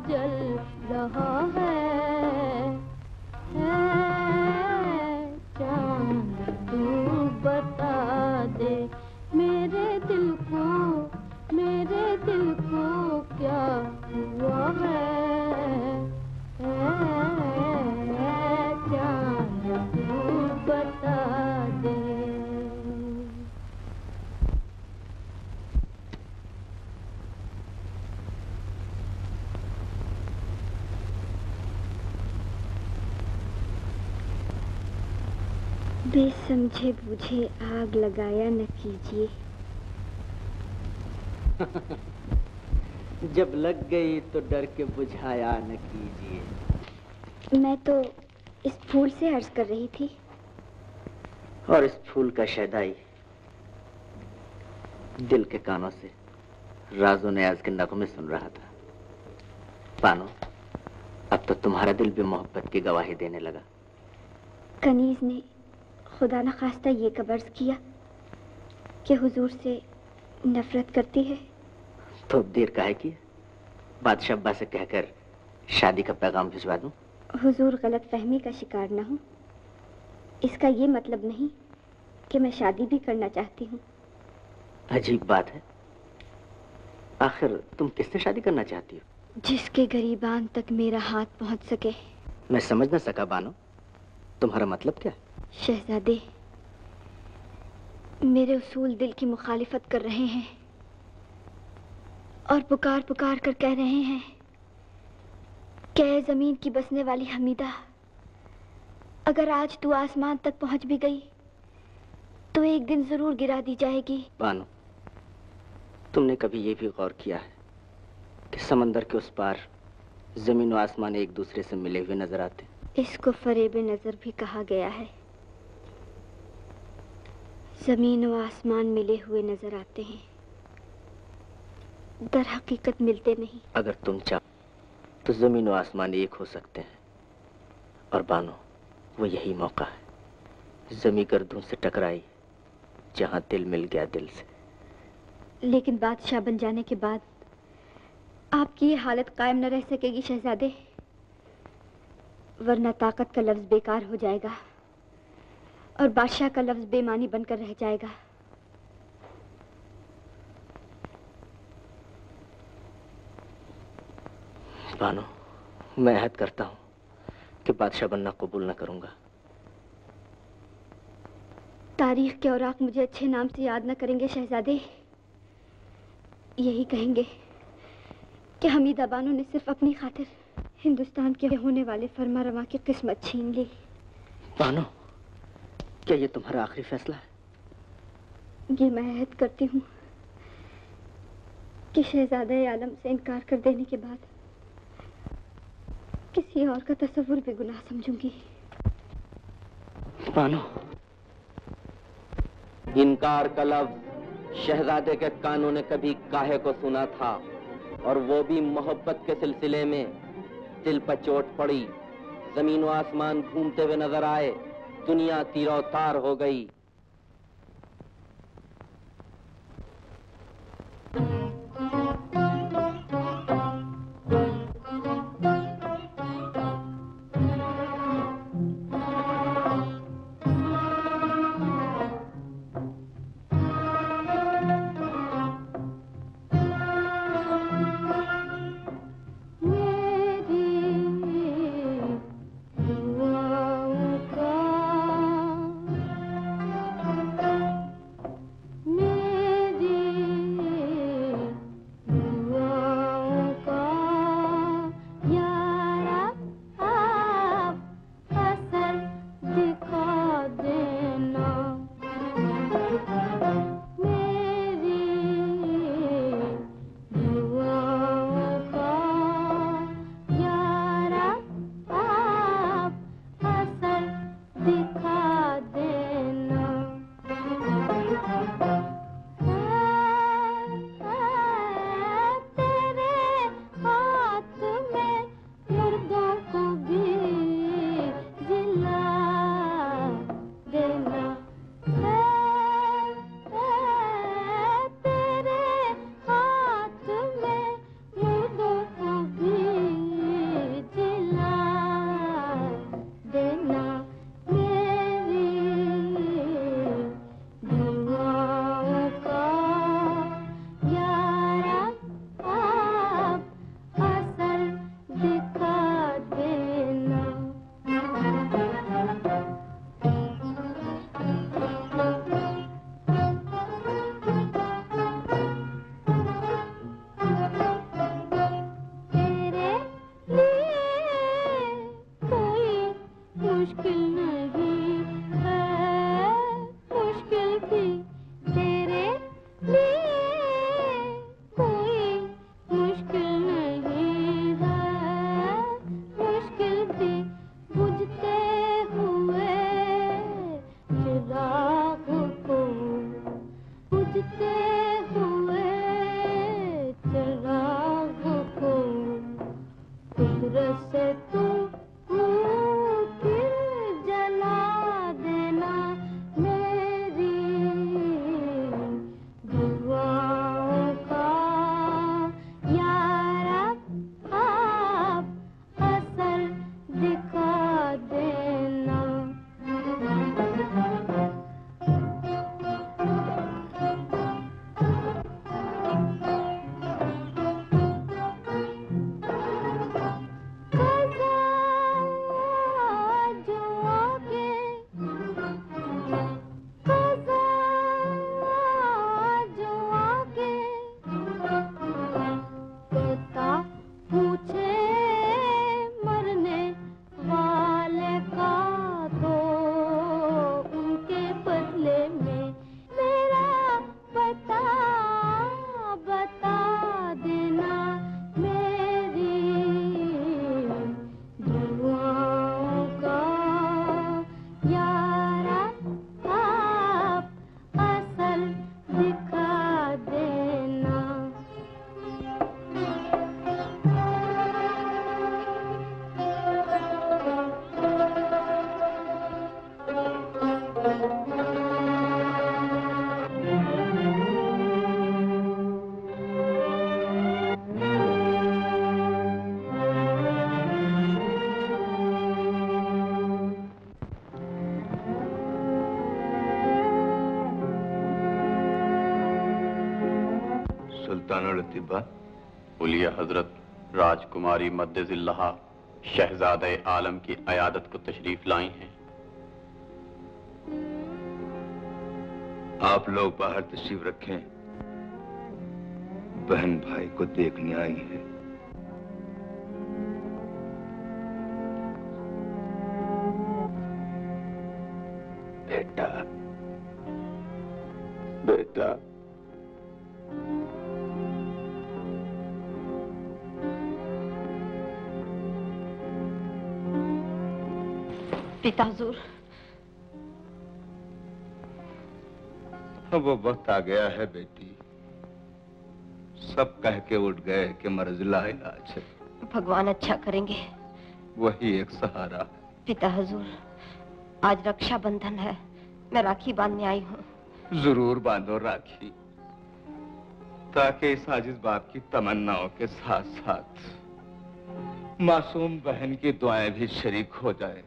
जल रहा है, है चांद तू बता दे मेरे दिल को, मेरे दिल को क्या हुआ है, है चांद तू बता दे। बेसमझे बूझे आग लगाया न कीजिए। जब लग गई तो डर के बुझाया न कीजिए। मैं तो इस फूल से अर्ज कर रही थी। और इस फूल का शहदाई दिल के कानों से राजो न्याज के नगमे सुन रहा था। पानो, अब तो तुम्हारा दिल भी मोहब्बत की गवाही देने लगा। कनीज ने खुदा न खास्ता ये कब अर्ज किया कि हुजूर से नफरत करती है? तो देर काहे की? बादशाह अब्बा से कहकर शादी का पैगाम भिजवा दूं? हुजूर गलत फहमी का शिकार न हो। इसका ये मतलब नहीं कि मैं शादी भी करना चाहती हूँ। अजीब बात है। आखिर तुम किससे शादी करना चाहती हो? जिसके गरीबान तक मेरा हाथ पहुँच सके। मैं समझ न सका बानो, तुम्हारा मतलब क्या है? शहजादे, मेरे उसूल दिल की मुखालिफत कर रहे हैं और पुकार पुकार कर कह रहे हैं कि ऐ जमीन की बसने वाली हमीदा, अगर आज तू आसमान तक पहुंच भी गई तो एक दिन जरूर गिरा दी जाएगी। बानो, तुमने कभी ये भी गौर किया है कि समंदर के उस पार जमीन और आसमान एक दूसरे से मिले हुए नजर आते? इसको फरेब नजर भी कहा गया है। जमीन और आसमान मिले हुए नजर आते हैं, दर हकीकत मिलते नहीं। अगर तुम चाहो तो जमीन और आसमान एक हो सकते हैं। और बानो, वो यही मौका है। जमी गर्दों से टकराई जहां दिल मिल गया दिल से। लेकिन बादशाह बन जाने के बाद आपकी ये हालत कायम न रह सकेगी शहजादे, वरना ताकत का लफ्ज बेकार हो जाएगा और बादशाह का लफ्ज बेमानी बनकर रह जाएगा। बानो, मैं अहद करता हूं कि बादशाह बनना कबूल न करूंगा। तारीख के औराक मुझे अच्छे नाम से याद न करेंगे शहजादे। यही कहेंगे कि हमीदा बानो ने सिर्फ अपनी खातिर हिंदुस्तान के होने वाले फरमा रवा की किस्मत छीन ली। बानो, क्या ये तुम्हारा आखिरी फैसला है? ये मैं अहद करती हूँ कि शहजादा आलम से इनकार कर देने के बाद किसी और का तस्वुर भी गुनाह समझूंगी। बानो, इनकार का लफ्ज शहजादे के कानों ने कभी काहे को सुना था, और वो भी मोहब्बत के सिलसिले में। दिल पर चोट पड़ी, जमीन व आसमान घूमते हुए नजर आए, दुनिया तीरों तार हो गई। सुल्तान लतीफा। उलिया हजरत राजकुमारी मद्देजिल्लहा शहजादे आलम की अयादत को तशरीफ लाई हैं। आप लोग बाहर तशरीफ रखें, बहन भाई को देखने आई है। बेटा, बेटा, पिता हुजूर, अब वो वक्त आ गया है बेटी। सब कह के उठ गए कि मर्ज लाइलाज है। भगवान अच्छा करेंगे। वही एक सहारा है। पिता हुजूर, आज रक्षाबंधन है, मैं राखी बांधने आई हूँ। जरूर बांधो राखी, ताकि इस आजिज बाप की तमन्नाओं के साथ साथ मासूम बहन की दुआएं भी शरीक हो जाए।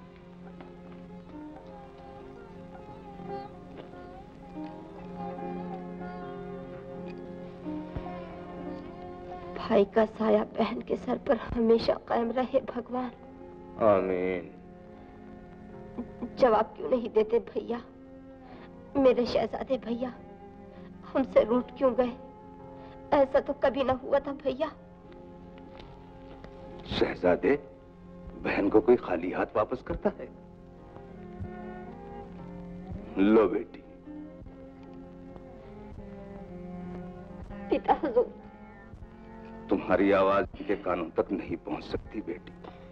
भाई का साया बहन के सर पर हमेशा कायम रहे भगवान। आमीन। जवाब क्यों नहीं देते भैया? मेरे शहजादे भैया हमसे रूठ क्यों गए? ऐसा तो कभी ना हुआ था भैया। शहजादे, बहन को कोई खाली हाथ वापस करता है? लो बेटी। पिता हुजूर, तुम्हारी आवाज के कानों तक नहीं पहुंच सकती बेटी,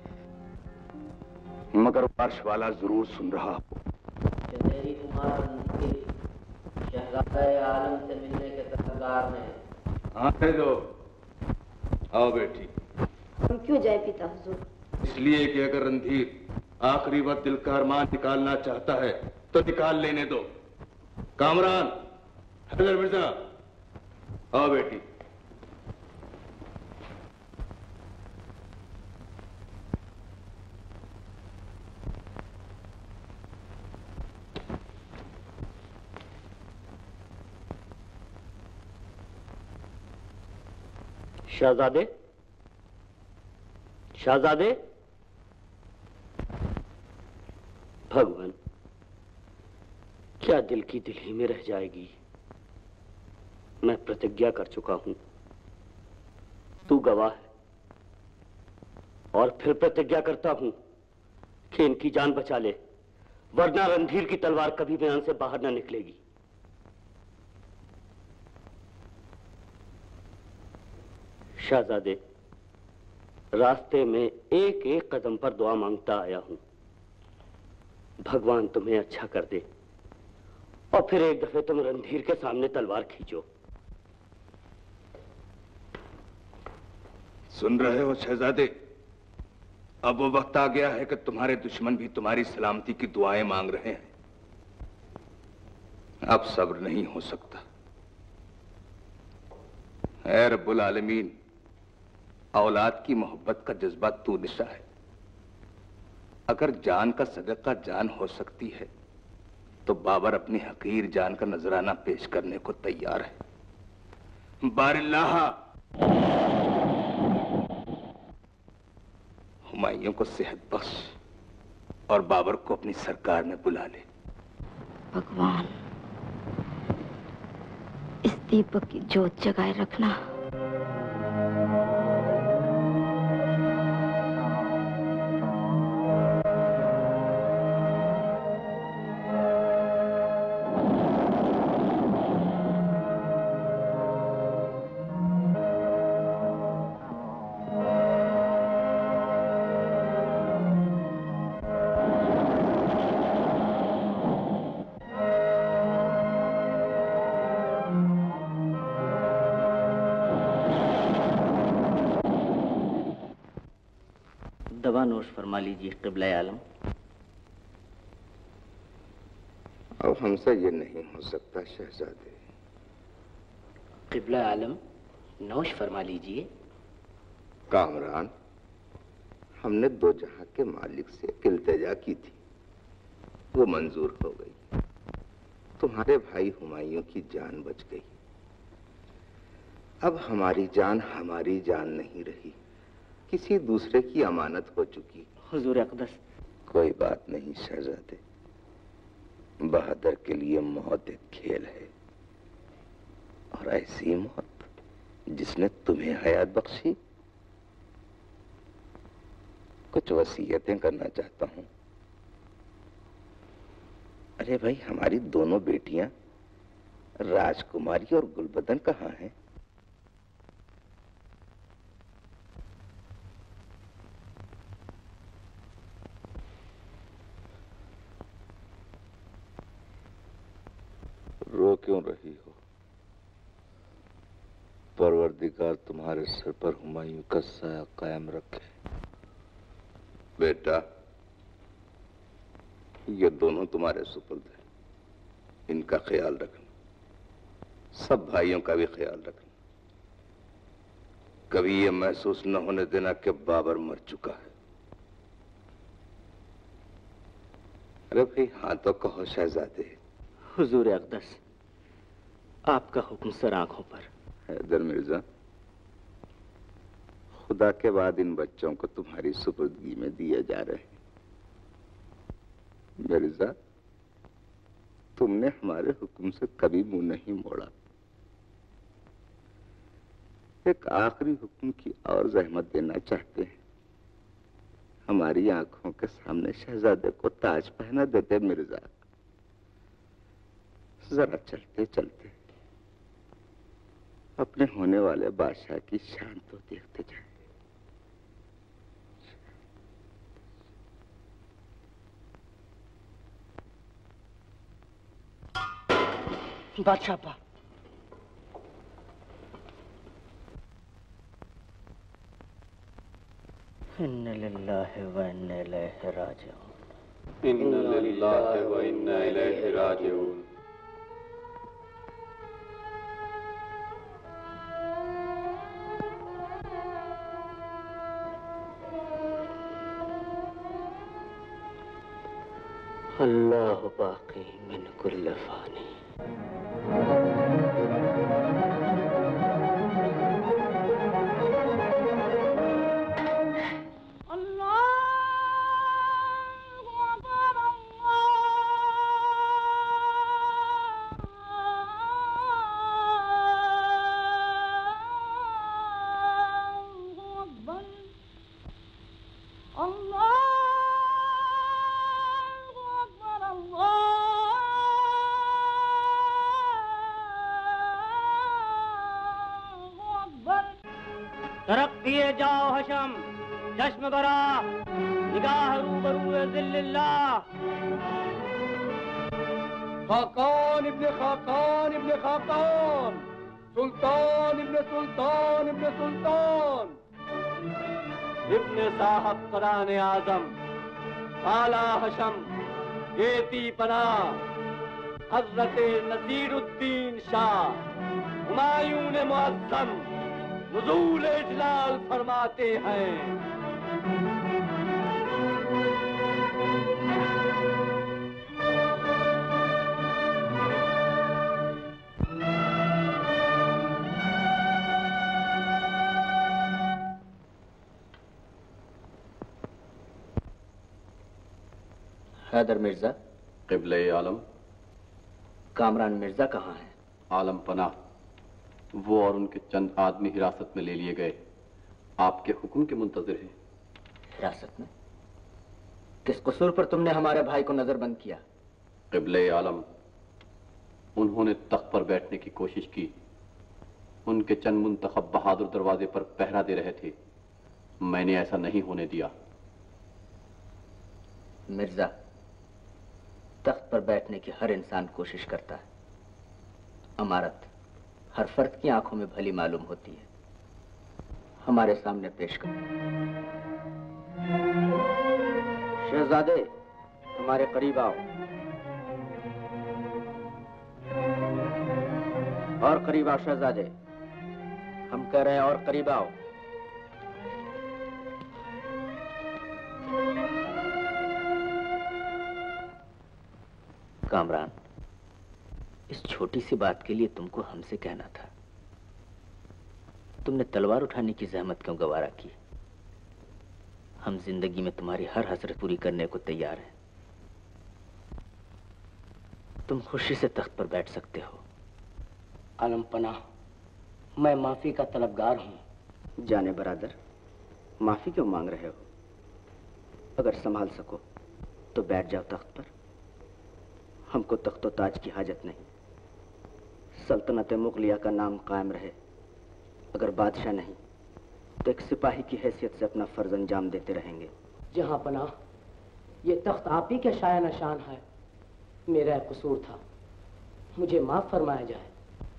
मगर वार्श वाला जरूर सुन रहा हो। मेरी तुम्हारा शहजादे आलम से मिलने के तलवार में। आने दो। आओ बेटी। हम क्यों जाए पिता हुजूर? इसलिए कि अगर रणधीर आखिरी वक्त दिल का अरमान निकालना चाहता है तो निकाल लेने दो। कामरान, हैदर मिर्जा, आओ बेटी। शहजादे, शहजादे। भगवान, क्या दिल की दिल ही में रह जाएगी? मैं प्रतिज्ञा कर चुका हूं, तू गवाह है, और फिर प्रतिज्ञा करता हूं कि इनकी जान बचा ले, वरना रणधीर की तलवार कभी बयान से बाहर न निकलेगी। शहजादे, रास्ते में एक एक कदम पर दुआ मांगता आया हूं, भगवान तुम्हें अच्छा कर दे और फिर एक दफे तुम रणधीर के सामने तलवार खींचो। सुन रहे हो शहजादे, अब वो वक्त आ गया है कि तुम्हारे दुश्मन भी तुम्हारी सलामती की दुआएं मांग रहे हैं। अब सब्र नहीं हो सकता। ऐ रब्बुल आलमीन, औलाद की मोहब्बत का जज्बा तू निशा है। अगर जान का सदका जान हो सकती है तो बाबर अपनी हकीर जान का नजराना पेश करने को तैयार है। बारिल्लाह, हुमायूं को सेहत बख्श और बाबर को अपनी सरकार में बुला ले। भगवान, इस दीपक की जोत जगाए रखना। दवा नोश फरमा लीजिए क़िबला आलम। अब हमसे ये नहीं हो सकता शहजादे। क़िबला आलम, नोश फरमा लीजिए। कामरान, हमने दो जहां के मालिक से एक इल्तिजा की थी, वो मंजूर हो गई। तुम्हारे भाई हुमायूं की जान बच गई। अब हमारी जान हमारी जान नहीं रही, किसी दूसरे की अमानत हो चुकी। हुजूर अक़दस। कोई बात नहीं शहजादे, बहादुर के लिए मौत एक खेल है, और ऐसी मौत जिसने तुम्हें हयात बख्शी। कुछ वसीयतें करना चाहता हूं। अरे भाई, हमारी दोनों बेटियां राजकुमारी और गुलबदन कहाँ हैं? रो क्यों रही हो? परवरदिगार तुम्हारे सर पर हुमायूं का साया कायम रखे। बेटा, ये दोनों तुम्हारे सुपुर्द हैं, इनका ख्याल रखना, सब भाइयों का भी ख्याल रखना। कभी ये महसूस न होने देना कि बाबर मर चुका है। अरे भाई, हाँ तो कहो शहजादे। हुजूर अक़दस, आपका हुक्म सर आंखों पर। हैदर मिर्जा, खुदा के बाद इन बच्चों को तुम्हारी सुपुर्दगी में दिए जा रहे हैं। मिर्जा, तुमने हमारे हुक्म से कभी मुंह नहीं मोड़ा। एक आखिरी हुक्म की और जहमत देना चाहते हैं। हमारी आंखों के सामने शहजादे को ताज पहना देते मिर्जा। जरा चलते चलते अपने होने वाले बादशाह की शान तो देखते जाए। बादशाह पा इन्ना लिल्लाहि व इन्ना इलैहि राजिऊन। इन्ना लिल्लाहि व इन्ना इलैहि राजिऊन। अल्लाह बाकी मिन कुल्ल फानी। तरक दिए जाओ हशम, चश्म बरा, निगाह रूबरू ज़िल्लिल्लाह। खाकान इब्ने खाकान इब्ने खाकान, सुल्तान इब्ने सुल्तान इब्ने सुल्तान, इब्ने साहब क़राने आज़म, आला हशम, गेती पना, हज़रत नसीरुद्दीन शाह, हुमायूं मुअज़्ज़म हुज़ूर इजलाल फरमाते हैं। हैदर मिर्जा। क़िबले आलम। कामरान मिर्जा कहाँ है? आलम पना, वो और उनके चंद आदमी हिरासत में ले लिए गए, आपके हुक्म के मुंतज़िर हैं। हिरासत में? किस कसूर पर तुमने हमारे भाई को नजरबंद किया? क़िबले आलम, उन्होंने तख्त पर बैठने की कोशिश की। उनके चंद मुंतखब बहादुर दरवाजे पर पहरा दे रहे थे, मैंने ऐसा नहीं होने दिया। मिर्जा, तख्त पर बैठने की हर इंसान कोशिश करता है। अमारत हर फर्द की आंखों में भली मालूम होती है। हमारे सामने पेश करो। शहजादे, हमारे करीब आओ। और करीब आओ शहजादे, हम कह रहे हैं और करीब आओ। कामरान, इस छोटी सी बात के लिए तुमको हमसे कहना था। तुमने तलवार उठाने की जहमत क्यों गवारा की? हम जिंदगी में तुम्हारी हर हसरत पूरी करने को तैयार हैं। तुम खुशी से तख्त पर बैठ सकते हो। आलम पनाह, मैं माफी का तलबगार हूं। जाने बरादर, माफी क्यों मांग रहे हो? अगर संभाल सको तो बैठ जाओ तख्त पर। हमको तख्तो ताज की हाजत नहीं। सल्तनत मुगलिया का नाम कायम रहे। अगर बादशाह नहीं तो एक सिपाही की हैसियत से अपना फर्ज अंजाम देते रहेंगे। जहां पनाह, ये तख्त आप ही के शाया निशान है। मेरा कसूर था, मुझे माफ फरमाया जाए।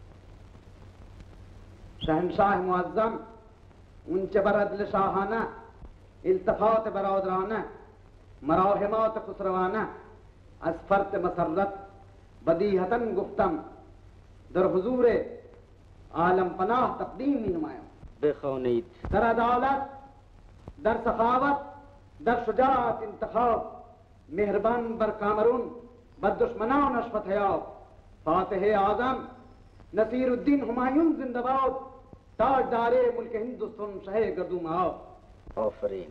शहनशाह मुअज्जम, उनचे बरदल शाहाना, इल्तफात बरौदराना, मराहिमात खुसरवाना, असफरत मसरत, बदीहतन गुफ्तम, दर हुजूर आलम पनाह तकदीम नुमाया। बेखौनीद, दर अदालत, दर सखावत, दर शुजाअत इंतखाब, मेहरबान बर कामरून, बददुश्मना नशफत हयाब, फातिह आजम नसीरुद्दीन हुमायूं जिंदाबाद, ताजदारे मुल्क हिंदुस्तान शहे गर्दूम आओ। आफरीन।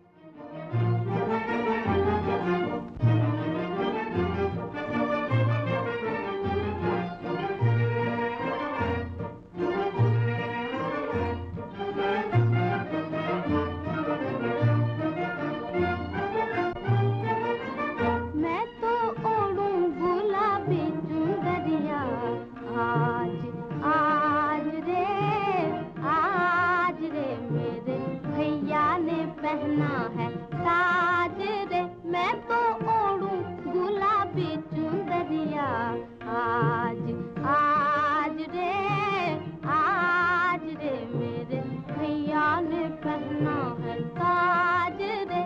पहना है ताज रे, मैं तो ओढ़ूं गुलाबी चुंदरिया। आज आज रे आज रे मेरे भैया ने पहना है ताज रे।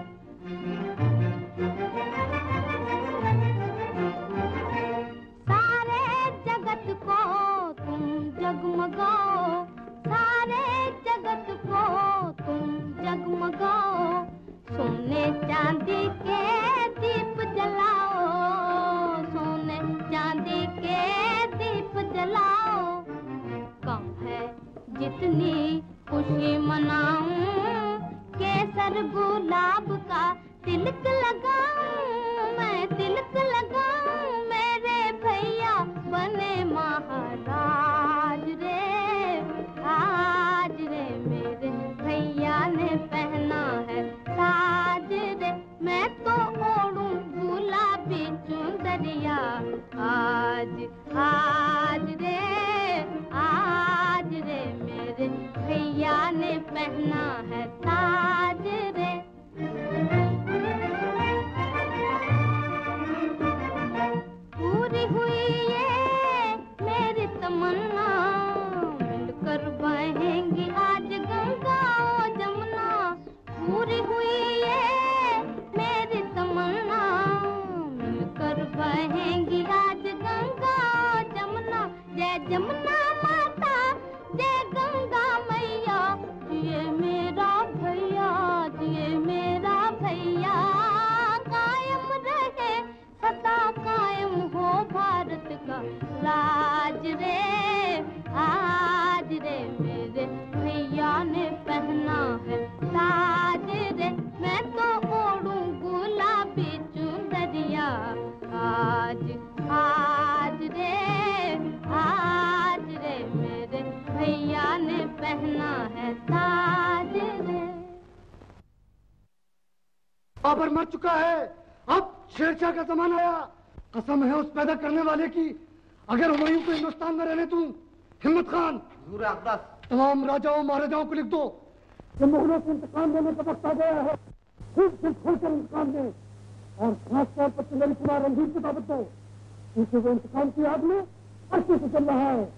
सारे जगत को तुम जगमगाओ, सारे जगत को तुम जगमगाओ, सोने चांदी के दीप जलाओ, सोने चांदी के दीप जलाओ। कम है जितनी खुशी मनाऊं, केसर गुलाब का तिलक लगाऊं, मैं तिलक लगाऊं, मेरे भैया बने महाराज रे। आज रे मेरे भैया ने पहना है ताज रे, मैं तो ओढ़ूं गुलाबी चुंदरिया। आज आज रे आज रे मेरे भैया ने पहना है ताज रे। पूरी हुई ये मेरी तमन्ना, मिलकर बहेंगी आज गंगा और जमुना। पूरी हुई ये मेरी तमन्ना, मिलकर बहेंगी आज गंगा और जमुना। जय जमुना माता, जय गंगा मैया, ये मेरा भैया, ये मेरा भैया। कायम रहे सदा कायम हो भारत का राज रे। आज रे मेरे भैया ने पहना है ताज रे, मैं तो ओढ़ूं गुलाबी चुंदरिया। आज आज रे आज रे मेरे भैया ने पहना है ताज रे। बाबर मर चुका है, अब शेरशाह का जमाना आया। कसम है उस पैदा करने वाले की, अगर हुमायूं को हिंदुस्तान में रहने दूं। हिम्मत खान, तमाम राजाओं महाराजाओं को लिख दो कि मुगलों से इंतकाम लेने का वक्त आ गया है। खूब दिल खोलकर इंतकाम दें, और खासतौर पर तिलक कुमार रणधीर की दावत दो, क्योंकि वो इंतकाम की याद में अरसे से चल रहा है।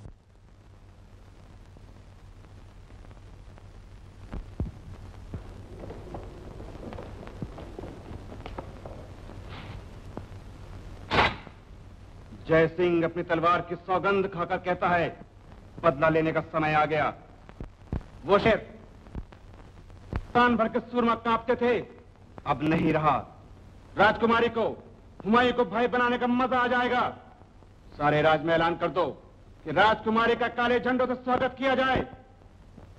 जय सिंह अपनी तलवार की सौगंध खाकर कहता है, बदला लेने का समय आ गया। वो शेर तान भर के सुरमा कांपते थे, अब नहीं रहा। राजकुमारी को, हुमायूं को भाई बनाने का मजा आ जाएगा। सारे राज में ऐलान कर दो कि राजकुमारी का काले झंडों से स्वागत किया जाए।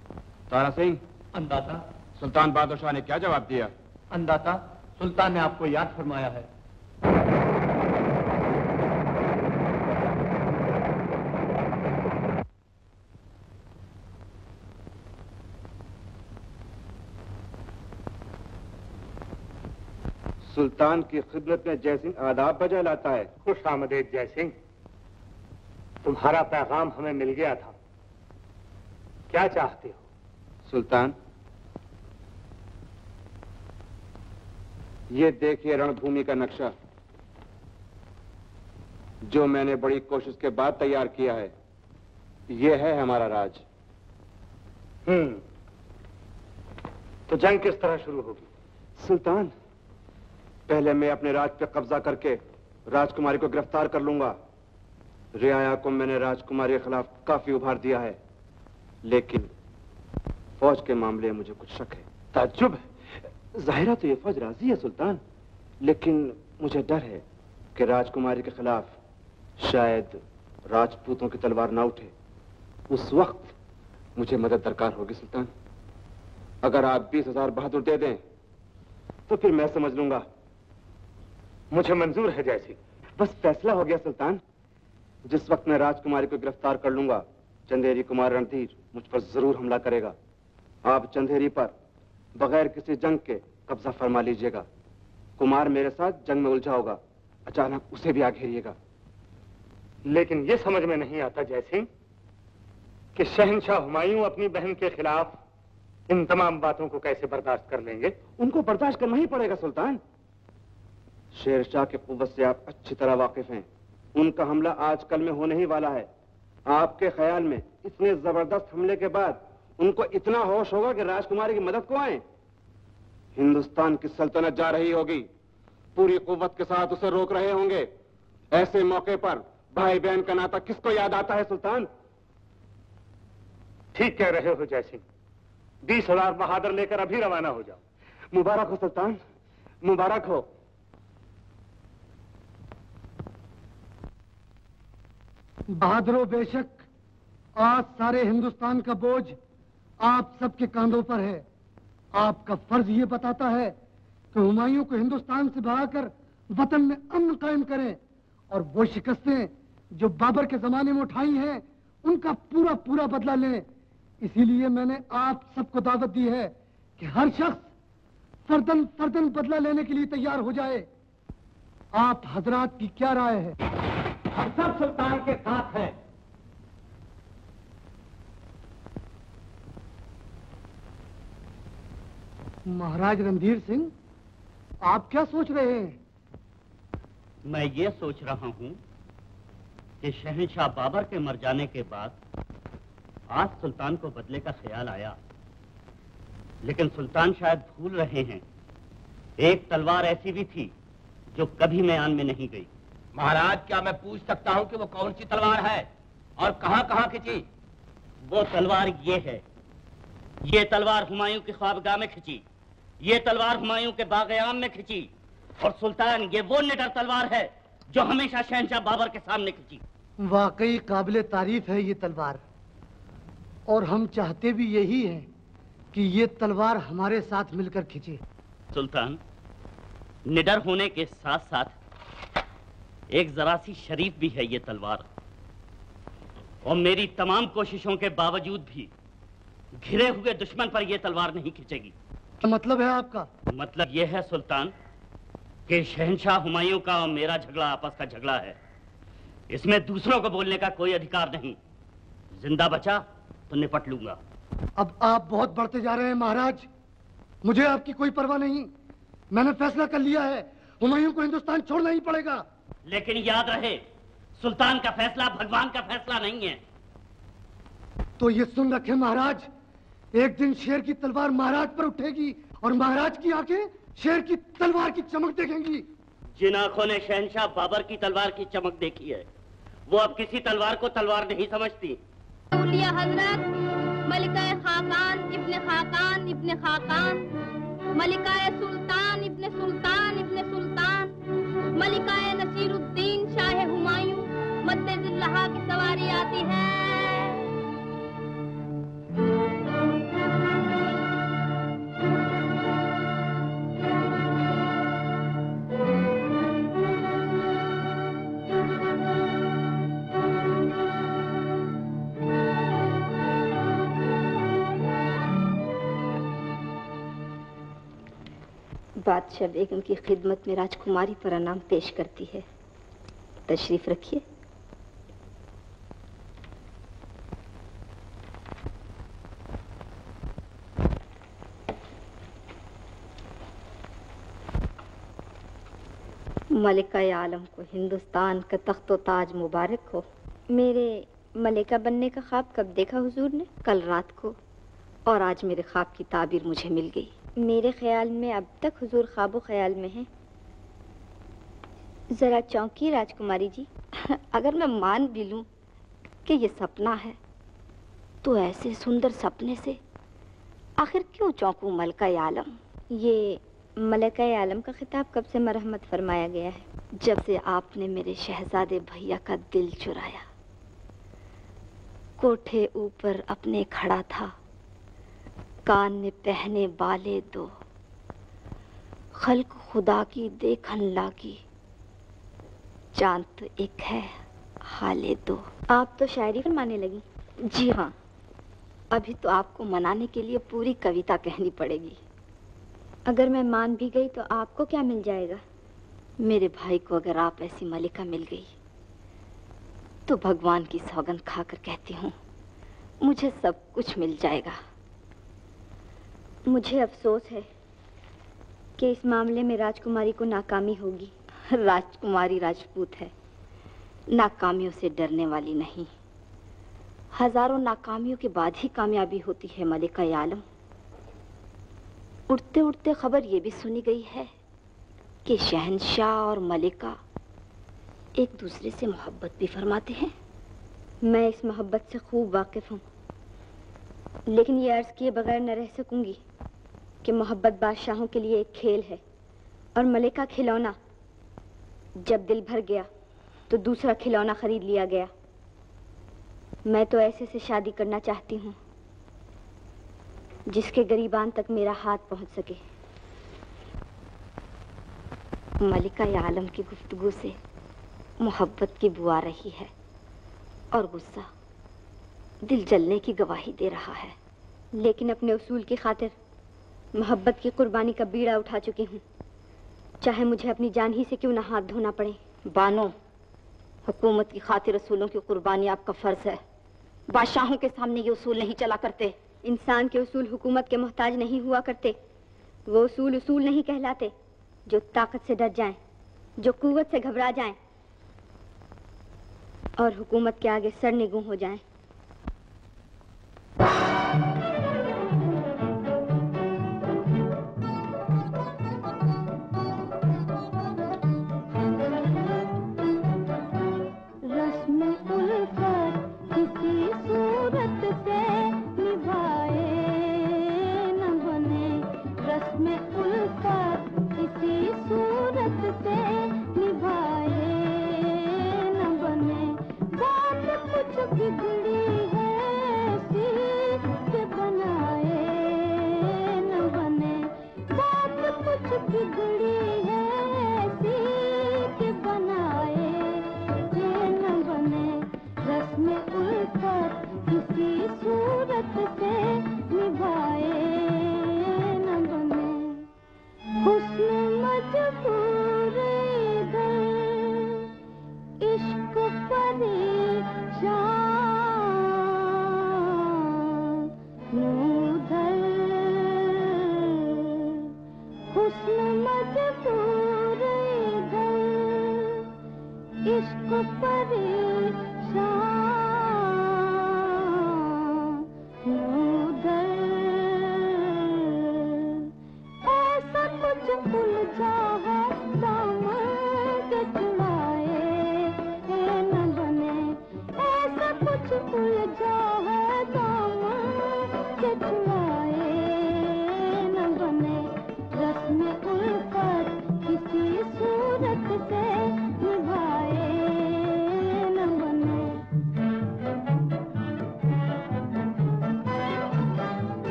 तारा सिंह, अंदाता। सुल्तान बहादुर शाह ने क्या जवाब दिया? अंदाता, सुल्तान ने आपको याद फरमाया है। सुल्तान की खिदमत में जयसिंह आदाब बजा लाता है। खुश आमदेद जयसिंह, तुम्हारा पैगाम हमें मिल गया था, क्या चाहते हो? सुल्तान, ये देखिए रणभूमि का नक्शा जो मैंने बड़ी कोशिश के बाद तैयार किया है। ये है हमारा राज। हम्म, तो जंग किस तरह शुरू होगी? सुल्तान, पहले मैं अपने राज पे कब्जा करके राजकुमारी को गिरफ्तार कर लूंगा। रियाया को मैंने राजकुमारी के खिलाफ काफी उभार दिया है, लेकिन फौज के मामले में मुझे कुछ शक है। ताज्जुब है, जाहिरा तो ये फौज राजी है सुल्तान, लेकिन मुझे डर है कि राजकुमारी के खिलाफ शायद राजपूतों की तलवार ना उठे। उस वक्त मुझे मदद दरकार होगी सुल्तान। अगर आप बीस हजार बहादुर दे दें तो फिर मैं समझ लूंगा। मुझे मंजूर है जैसी। बस फैसला हो गया सुल्तान। जिस वक्त मैं राजकुमारी को गिरफ्तार कर लूंगा, चंदेरी कुमार रणधीर मुझ पर जरूर हमला करेगा। आप चंदेरी पर बगैर किसी जंग के कब्जा फरमा लीजिएगा। कुमार मेरे साथ जंग में उलझा होगा, अचानक उसे भी आ घेरिएगा। लेकिन यह समझ में नहीं आता जयसिंह कि शहंशाह हुमायूं अपनी बहन के खिलाफ इन तमाम बातों को कैसे बर्दाश्त कर लेंगे। उनको बर्दाश्त करना ही पड़ेगा सुल्तान। शेरशाह की कुव्वत से आप अच्छी तरह वाकिफ हैं। उनका हमला आजकल में होने ही वाला है। आपके ख्याल में इतने जबरदस्त हमले के बाद उनको इतना होश होगा कि राजकुमारी की मदद को आए? हिंदुस्तान की सल्तनत जा रही होगी, पूरी कुव्वत के साथ उसे रोक रहे होंगे। ऐसे मौके पर भाई बहन का नाता किसको याद आता है सुल्तान? ठीक कह रहे हो जयसिंह। बीस हजार बहादुर लेकर अभी रवाना हो जाओ। मुबारक हो सुल्तान, मुबारक हो। बहादुरों, बेशक आज सारे हिंदुस्तान का बोझ आप सबके कांधों पर है। आपका फर्ज ये बताता है कि हुमायूं को हिंदुस्तान से भगाकर वतन में अमन कायम करें और वो शिकस्तें जो बाबर के जमाने में उठाई हैं उनका पूरा पूरा बदला लें। इसीलिए मैंने आप सबको दावत दी है कि हर शख्स फर्दन फर्दन बदला लेने के लिए तैयार हो जाए। आप हजरात की क्या राय है? हम सब सुल्तान के साथ हैं। महाराज रणधीर सिंह, आप क्या सोच रहे हैं? मैं ये सोच रहा हूं कि शहंशाह बाबर के मर जाने के बाद आज सुल्तान को बदले का ख्याल आया, लेकिन सुल्तान शायद भूल रहे हैं एक तलवार ऐसी भी थी जो कभी मैदान में नहीं गई। महाराज, क्या मैं पूछ सकता हूं कि वो कौन सी तलवार है और कहां कहां खिंची? वो तलवार ये है। ये तलवार हुमायूं की ख्वाबगाह में खिंची, ये तलवार हुमायूं के बाग-ए-आम में खिंची, और सुल्तान ये वो निडर तलवार है जो हमेशा शहंशाह बाबर के सामने खिंची। वाकई काबिले तारीफ है ये तलवार, और हम चाहते भी यही हैं कि ये तलवार हमारे साथ मिलकर खिंचे। सुल्तान, निडर होने के साथ साथ एक जरा सी शरीफ भी है ये तलवार, और मेरी तमाम कोशिशों के बावजूद भी घिरे हुए दुश्मन पर यह तलवार नहीं खिंचेगी। मतलब है आपका? मतलब यह है सुल्तान कि शहंशाह हुमायूं का और मेरा झगड़ा आपस का झगड़ा है। इसमें दूसरों को बोलने का कोई अधिकार नहीं। जिंदा बचा तो निपट लूंगा। अब आप बहुत बढ़ते जा रहे हैं महाराज। मुझे आपकी कोई परवाह नहीं। मैंने फैसला कर लिया है, हुमायूं को हिंदुस्तान छोड़ना ही पड़ेगा। लेकिन याद रहे, सुल्तान का फैसला भगवान का फैसला नहीं है। तो ये सुन रखे महाराज, एक दिन शेर की तलवार महाराज पर उठेगी और महाराज की आंखें शेर की तलवार की चमक देखेंगी। जिन आंखों ने शहंशाह बाबर की तलवार की चमक देखी है, वो अब किसी तलवार को तलवार नहीं समझती। हजरत मलिका खाकान इब्ने खाकान इब्ने खाकान, मलिका सुल्तान इब्ने सुल्तान इब्ने सुल्तान, मलिका नसीरुद्दीन शाह हुमायूं मद्दे-जिल्लहा की सवारी आती है। बादशाह बेगम की खिदमत में राजकुमारी प्रणाम पेश करती है। तशरीफ रखिए। मलिका आलम को हिंदुस्तान का तख्तो ताज मुबारक हो। मेरे मलिका बनने का ख्वाब कब देखा हुजूर ने? कल रात को, और आज मेरे ख्वाब की ताबीर मुझे मिल गई। मेरे ख्याल में अब तक हुजूर ख्वाबो ख्याल में हैं। जरा चौंकी राजकुमारी जी। अगर मैं मान भी लूं कि ये सपना है, तो ऐसे सुंदर सपने से आखिर क्यों चौंकूं मलिका आलम? ये मलिका आलम का खिताब कब से मरहमत फरमाया गया है? जब से आपने मेरे शहजादे भैया का दिल चुराया। कोठे ऊपर अपने खड़ा था, कान में पहने बाले दो, खल्क खुदा की देखन लागी, चांद तो एक है हाले दो। आप तो शायरी फरमाने लगी। जी हाँ, अभी तो आपको मनाने के लिए पूरी कविता कहनी पड़ेगी। अगर मैं मान भी गई तो आपको क्या मिल जाएगा? मेरे भाई को अगर आप ऐसी मलिका मिल गई तो भगवान की सौगंध खाकर कहती हूँ, मुझे सब कुछ मिल जाएगा। मुझे अफसोस है कि इस मामले में राजकुमारी को नाकामी होगी। राजकुमारी राजपूत है, नाकामियों से डरने वाली नहीं। हजारों नाकामियों के बाद ही कामयाबी होती है मलिका आलम। उड़ते उड़ते खबर ये भी सुनी गई है कि शहंशाह और मलिका एक दूसरे से मोहब्बत भी फरमाते हैं। मैं इस मोहब्बत से खूब वाकिफ हूँ, लेकिन ये अर्ज किए बगैर न रह सकूंगी कि मोहब्बत बादशाहों के लिए एक खेल है, और मलिका खिलौना। जब दिल भर गया तो दूसरा खिलौना खरीद लिया गया। मैं तो ऐसे से शादी करना चाहती हूँ जिसके गरीबान तक मेरा हाथ पहुंच सके। मलिका आलम की गुफ्तगू से मोहब्बत की बुआ रही है, और गुस्सा दिल जलने की गवाही दे रहा है। लेकिन अपने उसूल की खातिर मोहब्बत की कुर्बानी का बीड़ा उठा चुकी हूँ, चाहे मुझे अपनी जान ही से क्यों ना हाथ धोना पड़े। बानो, हुकूमत की खातिर उसूलों की कुर्बानी आपका फर्ज है। बादशाहों के सामने ये उसूल नहीं चला करते। इंसान के उसूल हुकूमत के मोहताज नहीं हुआ करते। वो उसूल उसूल नहीं कहलाते जो ताकत से डर जाएं, जो कुव्वत से घबरा जाएं और हुकूमत के आगे सरनिगूं हो जाएं।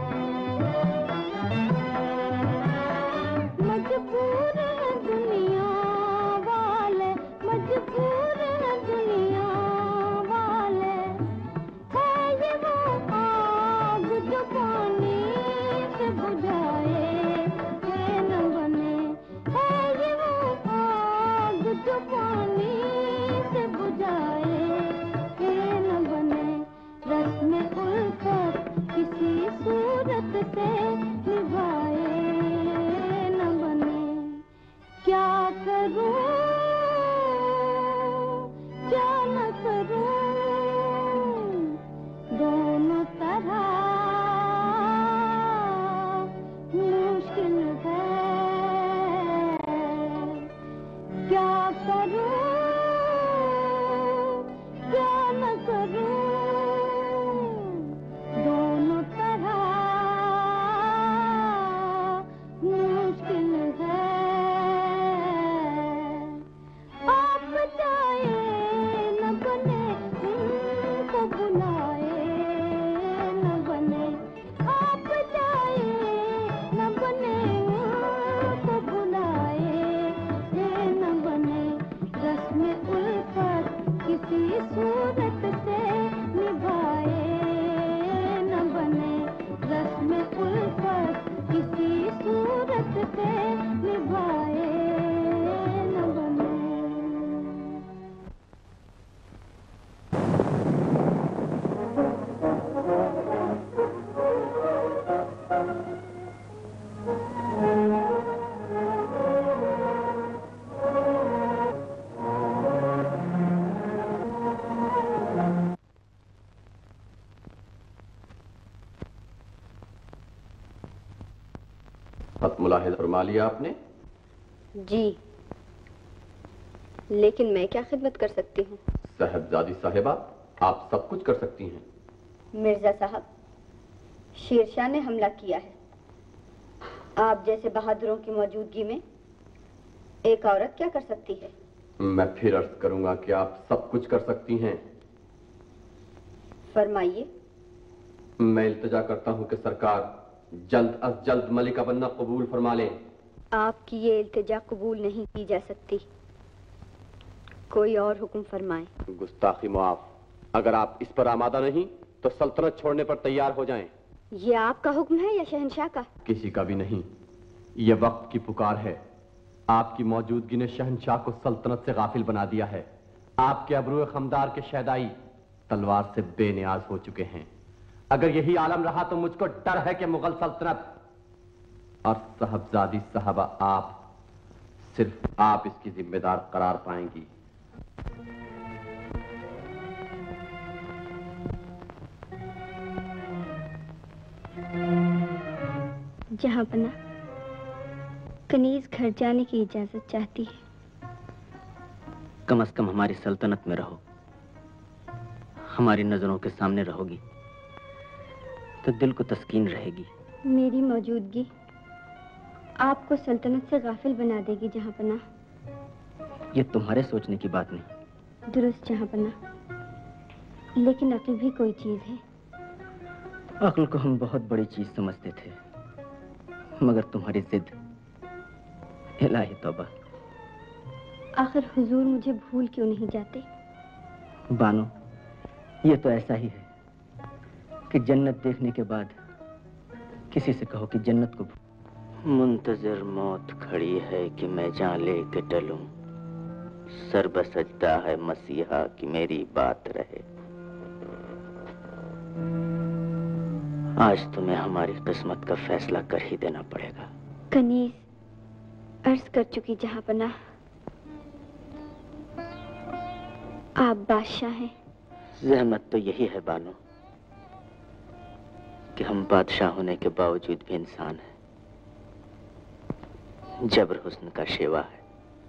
मजबूर है दुनिया करूं क्या न करूं दोनों तरह मुश्किल है क्या करूं क्या न करूं दोनों तरह मुश्किल है आप चाहे न बने उनको बुलाए न बने आप चाहे न बने उनको बुलाए न बने रस्म उल्फत किसी सूरत से निभाए न बने रस्म उल्फत किसी सूरत से निभाए न बने खत मुलाहिज़ फरमा लिया आपने? जी, लेकिन मैं क्या खिदमत कर सकती हूँ? साहबजादी साहिबा, आप सब कुछ कर सकती हैं। मिर्जा साहब, शेरशाह ने हमला किया है। आप जैसे बहादुरों की मौजूदगी में एक औरत क्या कर सकती है? मैं फिर अर्ज करूंगा कि आप सब कुछ कर सकती हैं। फरमाइए। मैं इल्तिजा करता हूं कि सरकार जल्द अज जल्द मलिका बनना कबूल फरमा लें। आपकी ये इल्तिजा कबूल नहीं की जा सकती। कोई और हुक्म फरमाएं। गुस्ताखी मुआफ। अगर आप इस पर आमादा नहीं तो सल्तनत छोड़ने पर तैयार हो जाएं। ये आपका हुक्म है या शहंशाह का? किसी का भी नहीं। ये वक्त की पुकार है। आपकी मौजूदगी ने शहंशाह को सल्तनत से गाफिल बना दिया है। आपके अबरू खमदार के शहदाई तलवार से बेनियाज हो चुके हैं। अगर यही आलम रहा तो मुझको डर है कि मुगल सल्तनत और साहबजादी साहबा आप, सिर्फ आप इसकी जिम्मेदार करार पाएंगी। जहां पना, कनीज घर जाने की इजाजत चाहती है। कम से कम हमारी सल्तनत में रहो, हमारी नजरों के सामने रहोगी तो दिल को तस्कीन रहेगी। मेरी मौजूदगी आपको सल्तनत से गाफिल बना देगी जहां पना। ये तुम्हारे सोचने की बात नहीं। दुरुस्त जहां पना, लेकिन अक्ल भी कोई चीज है। अक्ल को हम बहुत बड़ी चीज समझते थे, मगर तुम्हारी जिद, इलाही तौबा। आखिर हुजूर मुझे भूल क्यों नहीं जाते? बानो, ये तो ऐसा ही है कि जन्नत देखने के बाद किसी से कहो कि जन्नत को मुंतजर मौत खड़ी है कि मैं जान ले के टलूं, सर बसजदा है मसीहा कि मेरी बात रहे। आज तुम्हें हमारी किस्मत का फैसला कर ही देना पड़ेगा। कनीज अर्ज कर चुकी जहां पना, आप बादशाह हैं। जहमत तो यही है बानो कि हम बादशाह होने के बावजूद भी इंसान हैं। जबर हुस्न का शेवा है,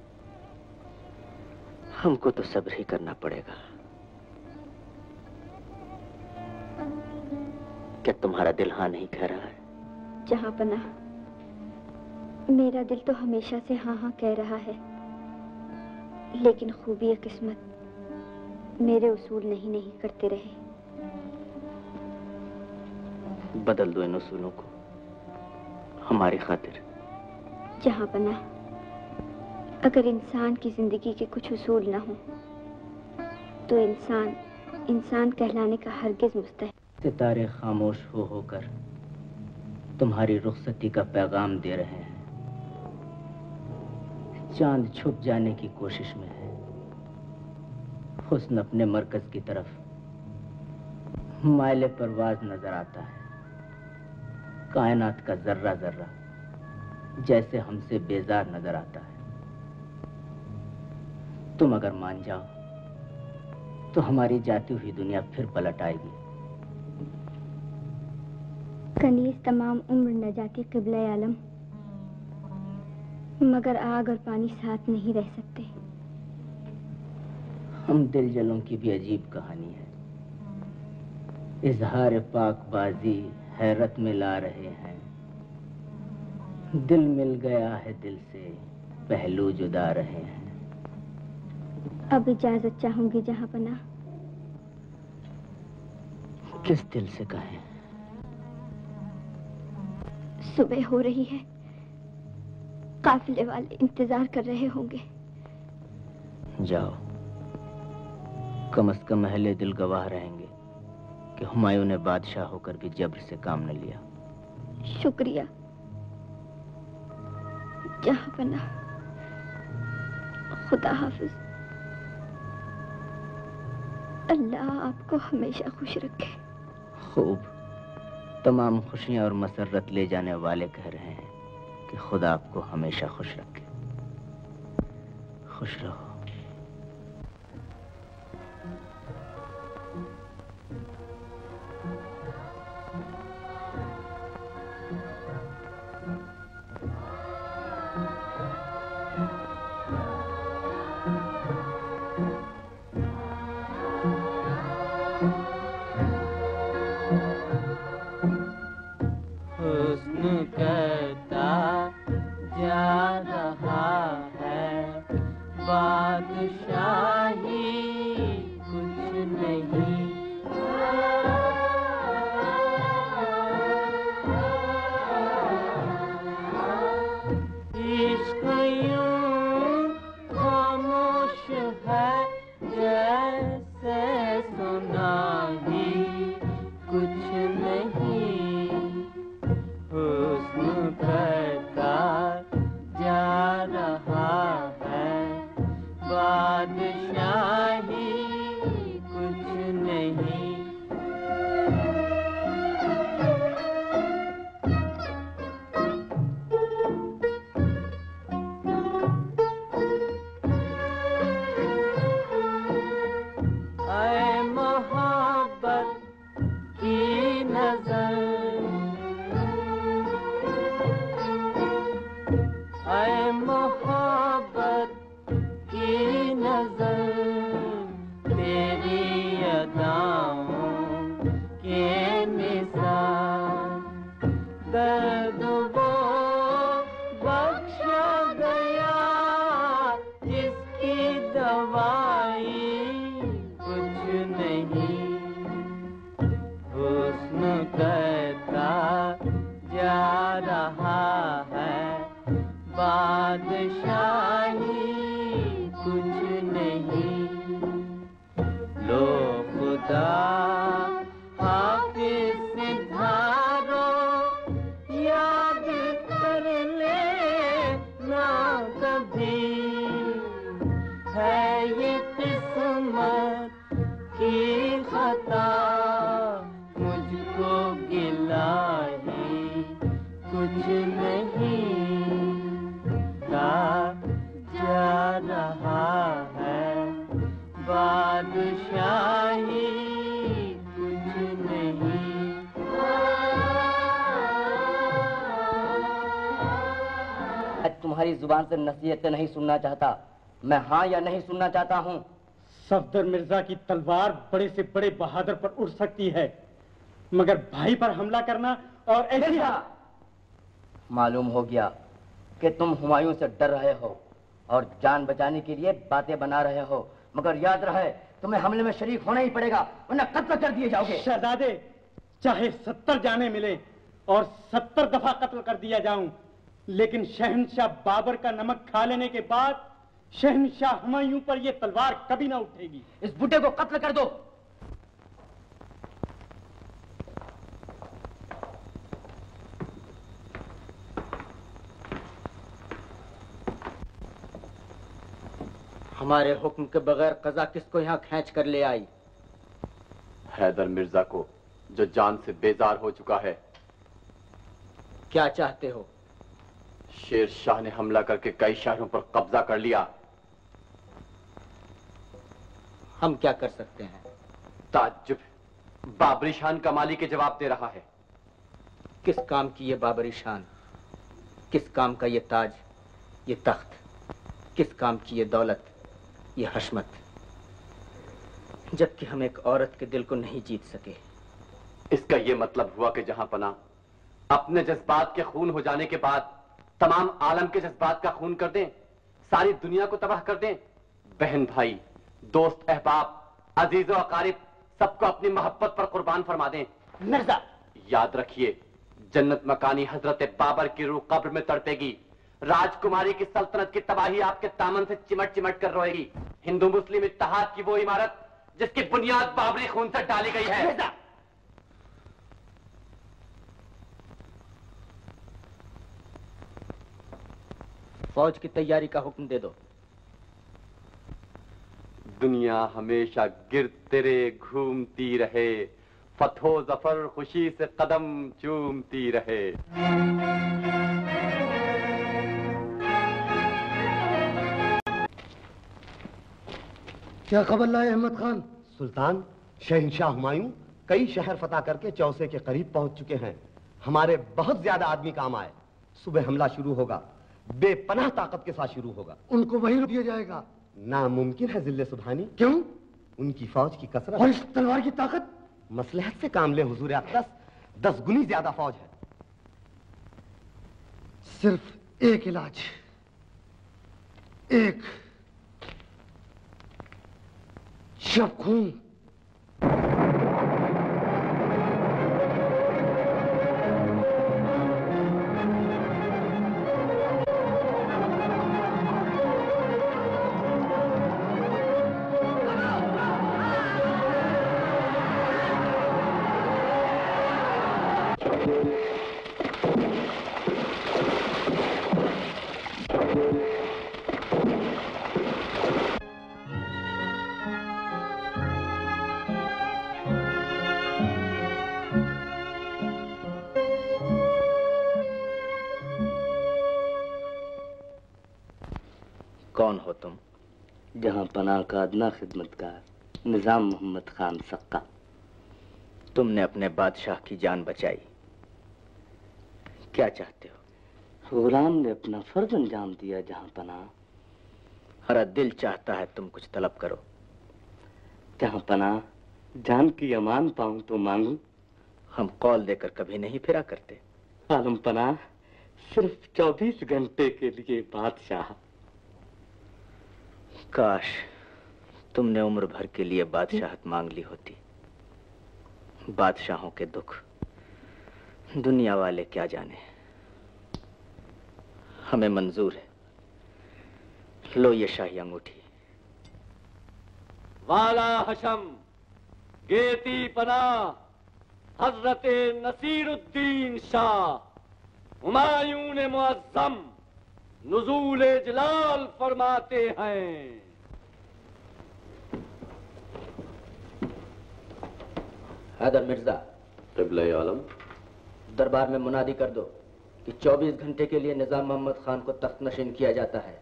हमको तो सब्र ही करना पड़ेगा। क्या तुम्हारा दिल हाँ नहीं कह रहा है? जहां पना, मेरा दिल तो हमेशा से हाँ हाँ कह रहा है, लेकिन खूबी किस्मत मेरे उसूल नहीं नहीं करते रहे। बदल दो इन उसूलों को हमारी खातिर। जहां पना, अगर इंसान की जिंदगी के कुछ उसूल ना हो तो इंसान इंसान कहलाने का हरगिज मुस्तहिक। सितारे खामोश हो होकर तुम्हारी रुखसती का पैगाम दे रहे हैं। चांद छुप जाने की कोशिश में है, हुस्न अपने मरकज की तरफ मायले परवाज नजर आता है। कायनात का जर्रा जर्रा जैसे हमसे बेजार नजर आता है। तुम अगर मान जाओ तो हमारी जाती हुई दुनिया फिर पलट आएगी। कनीज तमाम उम्र न जाती क़िबला आलम, मगर आग और पानी साथ नहीं रह सकते। हम दिल जलों की भी अजीब कहानी है। इजहार पाकबाजी हैरत में ला रहे हैं। दिल मिल गया है दिल से, पहलू जुदा रहे हैं। अब इजाजत चाहूंगी जहां पना। किस दिल से कहें? सुबह हो रही है, काफिले वाले इंतजार कर रहे होंगे। जाओ, कम से कम अहले दिल गवाह रहेंगे कि हुमायूं ने बादशाह होकर भी जब्र से काम न लिया। शुक्रिया जहां पना। खुदा हाफिज। अल्लाह आपको हमेशा खुश रखे। खूब। तमाम खुशियां और मसरत ले जाने वाले कह रहे हैं कि खुदा आपको हमेशा खुश रखे। खुश रहो। तुम्हारी जुबान से नसीहतें नहीं सुनना चाहता। मैं हाँ या नहीं सुनना चाहता हूँ। सफदर मिर्जा की तलवार बड़े से बड़े बहादुर पर उड़ सकती है, मगर भाई पर हमला करना और ऐसा। मालूम हो गया कि तुम हुमायूं से डर रहे हो और जान बचाने के लिए बातें बना रहे हो, मगर याद रहे तुम्हें हमले में शरीक होना ही पड़ेगा, वरना कत्ल कर दिए जाओगे। शहजादे, चाहे सत्तर जाने मिले और सत्तर दफा कत्ल कर दिया जाऊं, लेकिन शहनशाह बाबर का नमक खा लेने के बाद शहनशाह हुमायूं पर यह तलवार कभी ना उठेगी। इस बुड्ढे को कत्ल कर दो। हमारे हुक्म के बगैर कज़ा किसको यहाँ खींच कर ले आई? हैदर मिर्जा को, जो जान से बेजार हो चुका है। क्या चाहते हो? शेर शाह ने हमला करके कई शहरों पर कब्जा कर लिया। हम क्या कर सकते हैं? ताज्जुब, बाबरी शान का मालिक के जवाब दे रहा है। किस काम की ये बाबरी शान, किस काम का ये ताज, ये तख्त, किस काम की ये दौलत, ये हशमत, जबकि हम एक औरत के दिल को नहीं जीत सके। इसका ये मतलब हुआ कि जहां पना अपने जज्बात के खून हो जाने के बाद तमाम आलम के जज्बात का खून कर दें, सारी दुनिया को तबाह कर दें। बहन भाई, दोस्त अहबाब, अजीज और अकारिब सबको अपनी मोहब्बत पर कुर्बान फरमा दें। मिर्जा, याद रखिए, जन्नत मकानी हजरत बाबर की रूह कब्र में तड़पेगी। राजकुमारी की सल्तनत की तबाही आपके दामन से चिमट चिमट कर रोएगी। हिंदू मुस्लिम इत्तेहाद की वो इमारत जिसकी बुनियाद बाबरी खून से डाली गई है। फौज की तैयारी का हुक्म दे दो। दुनिया हमेशा गिर तेरे घूमती रहे, फतो जफर खुशी से कदम चूमती रहे। क्या खबर लाए अहमद खान? सुल्तान, शहंशाह हुमायूं कई शहर फतह करके चौसे के करीब पहुंच चुके हैं। हमारे बहुत ज्यादा आदमी काम आए। सुबह हमला शुरू होगा, बेपनाह ताकत के साथ शुरू होगा। उनको वहीं रोक दिया जाएगा? नामुमकिन है जिल्ले सुबहानी। क्यों? उनकी फौज की कसरत और इस तलवार की ताकत। मसलहत से काम ले हुजूर अक़दस, दस गुनी ज्यादा फौज है। सिर्फ एक इलाज, एक शब खून। कौन हो तुम? जहां पनाह का अदना खिदमतगार, निजाम मोहम्मद खान सक्का। तुमने अपने बादशाह की जान बचाई, क्या चाहते हो? गुलाम ने अपना फर्ज अंजाम दिया जहां पनाह। हमारा दिल चाहता है तुम कुछ तलब करो। जहां पनाह जान की अमान पाऊं तो मांगू। हम कौल देकर कभी नहीं फिरा करते। आलम पनाह सिर्फ चौबीस घंटे के लिए बादशाह। काश तुमने उम्र भर के लिए बादशाहत मांग ली होती। बादशाहों के दुख दुनिया वाले क्या जाने। हमें मंजूर है, लो ये शाही अंगूठी। वाला हशम गेती पनाह हजरत नसीरुद्दीन शाह हुमायूं मुअज्जम नुज़ूल जलाल फरमाते हैं। हैदर मिर्जा, क़िबले आलम, दरबार में मुनादी कर दो कि चौबीस घंटे के लिए निजाम मोहम्मद खान को तख्त नशीन किया जाता है।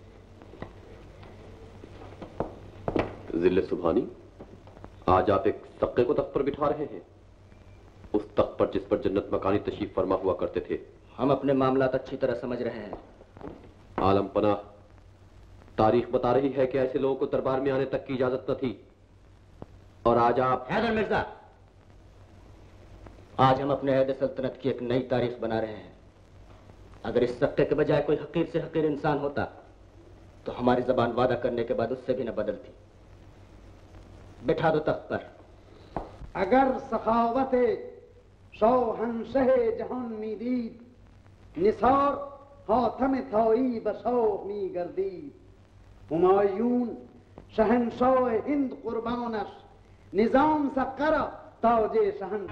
जिले सुबहानी, आज आप एक सक्के को तख्त पर बिठा रहे हैं, उस तख्त पर जिस पर जन्नत मकानी तशरीफ फरमा हुआ करते थे। हम अपने मामलात अच्छी तरह समझ रहे हैं। आलम पनाह, तारीख बता रही है कि ऐसे लोगों को दरबार में आने तक की इजाजत न थी, और आज आप। हैदर मिर्जा, आज हम अपने अहद सल्तनत की एक नई तारीख बना रहे हैं। अगर इस सक्के के बजाय कोई हकीर से हकीर इंसान होता तो हमारी जबान वादा करने के बाद उससे भी न बदलती। बिठा दो तख्त पर। अगर सखावत शौहंशह जहान मीदीद निसार हाथम थाई बसौ मी गर्दीद हुमायून शहंशाह हिंद कुर्बानश निजाम सक्कर ताजे शहन।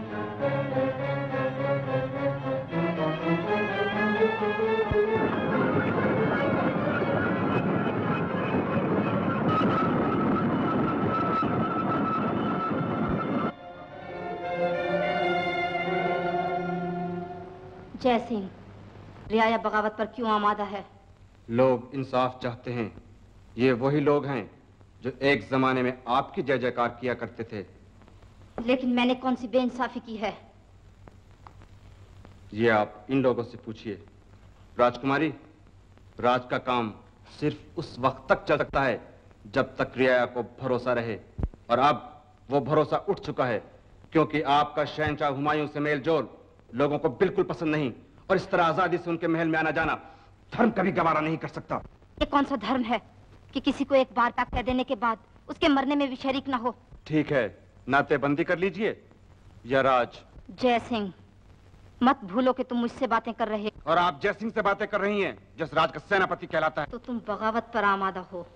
जय सिंह, रियाया बगावत पर क्यों आमादा है? लोग इंसाफ चाहते हैं। ये वही लोग हैं जो एक जमाने में आपकी जय जयकार किया करते थे। लेकिन मैंने कौन सी बेइंसाफी की है? ये आप इन लोगों से पूछिए। राजकुमारी, राज का काम सिर्फ उस वक्त तक चल सकता है जब तक रियाया को भरोसा रहे, और अब वो भरोसा उठ चुका है, क्योंकि आपका शहंशाह हुमायूं से मेल जोल लोगों को बिल्कुल पसंद नहीं, और इस तरह आजादी से उनके महल में आना जाना धर्म कभी गवारा नहीं कर सकता। ये कौन सा धर्म है कि किसी को एक बार तक कह देने के बाद उसके मरने में भी शरीक ना हो? ठीक है, नातेबंदी कर लीजिए या राज। जय सिंह, मत भूलो कि तुम मुझसे बातें कर रहे हो। और आप जय सिंह से बातें कर रही हैं, जिस राज का सेनापति कहलाता है। तो तुम बगावत पर आमादा हो।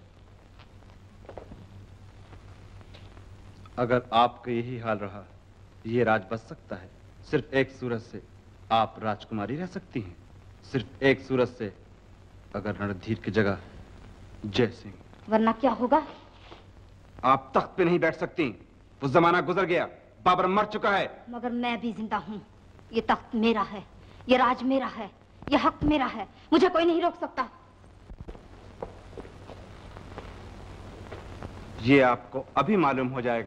अगर आपका यही हाल रहा, ये राज बच सकता है। सिर्फ एक सूरत से आप राजकुमारी रह सकती हैं, सिर्फ एक सूरत से, अगर रणधीर की जगह जय सिंह। वरना क्या होगा? आप तख्त पे नहीं बैठ सकती, वो जमाना गुजर गया, बाबर मर चुका है। मगर मैं भी जिंदा हूँ। ये तख्त मेरा है, ये राज मेरा है, ये हक मेरा है, मुझे कोई नहीं रोक सकता। ये आपको अभी मालूम हो जाएगा।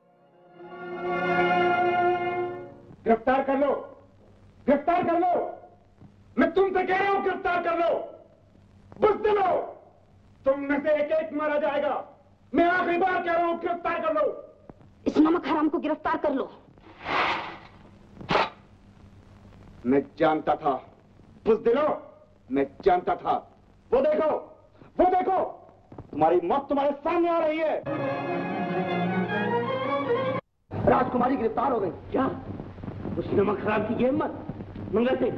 गिरफ्तार कर लो, गिरफ्तार कर लो, मैं तुमसे कह रहा हूं गिरफ्तार कर लो, बुज़दिलो, तुम में से एक एक मारा जाएगा। मैं आखिरी बार कह रहा हूं गिरफ्तार कर लो। इस नमक हराम को गिरफ्तार कर लो। मैं जानता था, बुज़दिलो, मैं जानता था। वो देखो, वो देखो, तुम्हारी मौत तुम्हारे सामने आ रही है। राजकुमारी गिरफ्तार हो गई। क्या उस नमक हराम की ये हिम्मत? मंगल सिंह,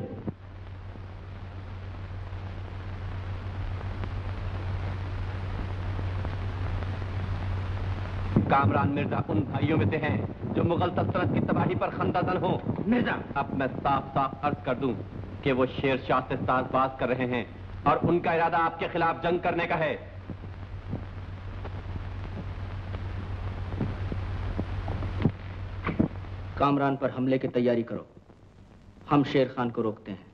कामरान मिर्जा उन भाइयों में से हैं जो मुगल सल्तनत की तबाही पर खंदादल हो। मिर्जा, अब मैं साफ साफ अर्ज कर दूं कि वो शेर शाह से साजबाज कर रहे हैं और उनका इरादा आपके खिलाफ जंग करने का है। कामरान पर हमले की तैयारी करो, हम शेर खान को रोकते हैं।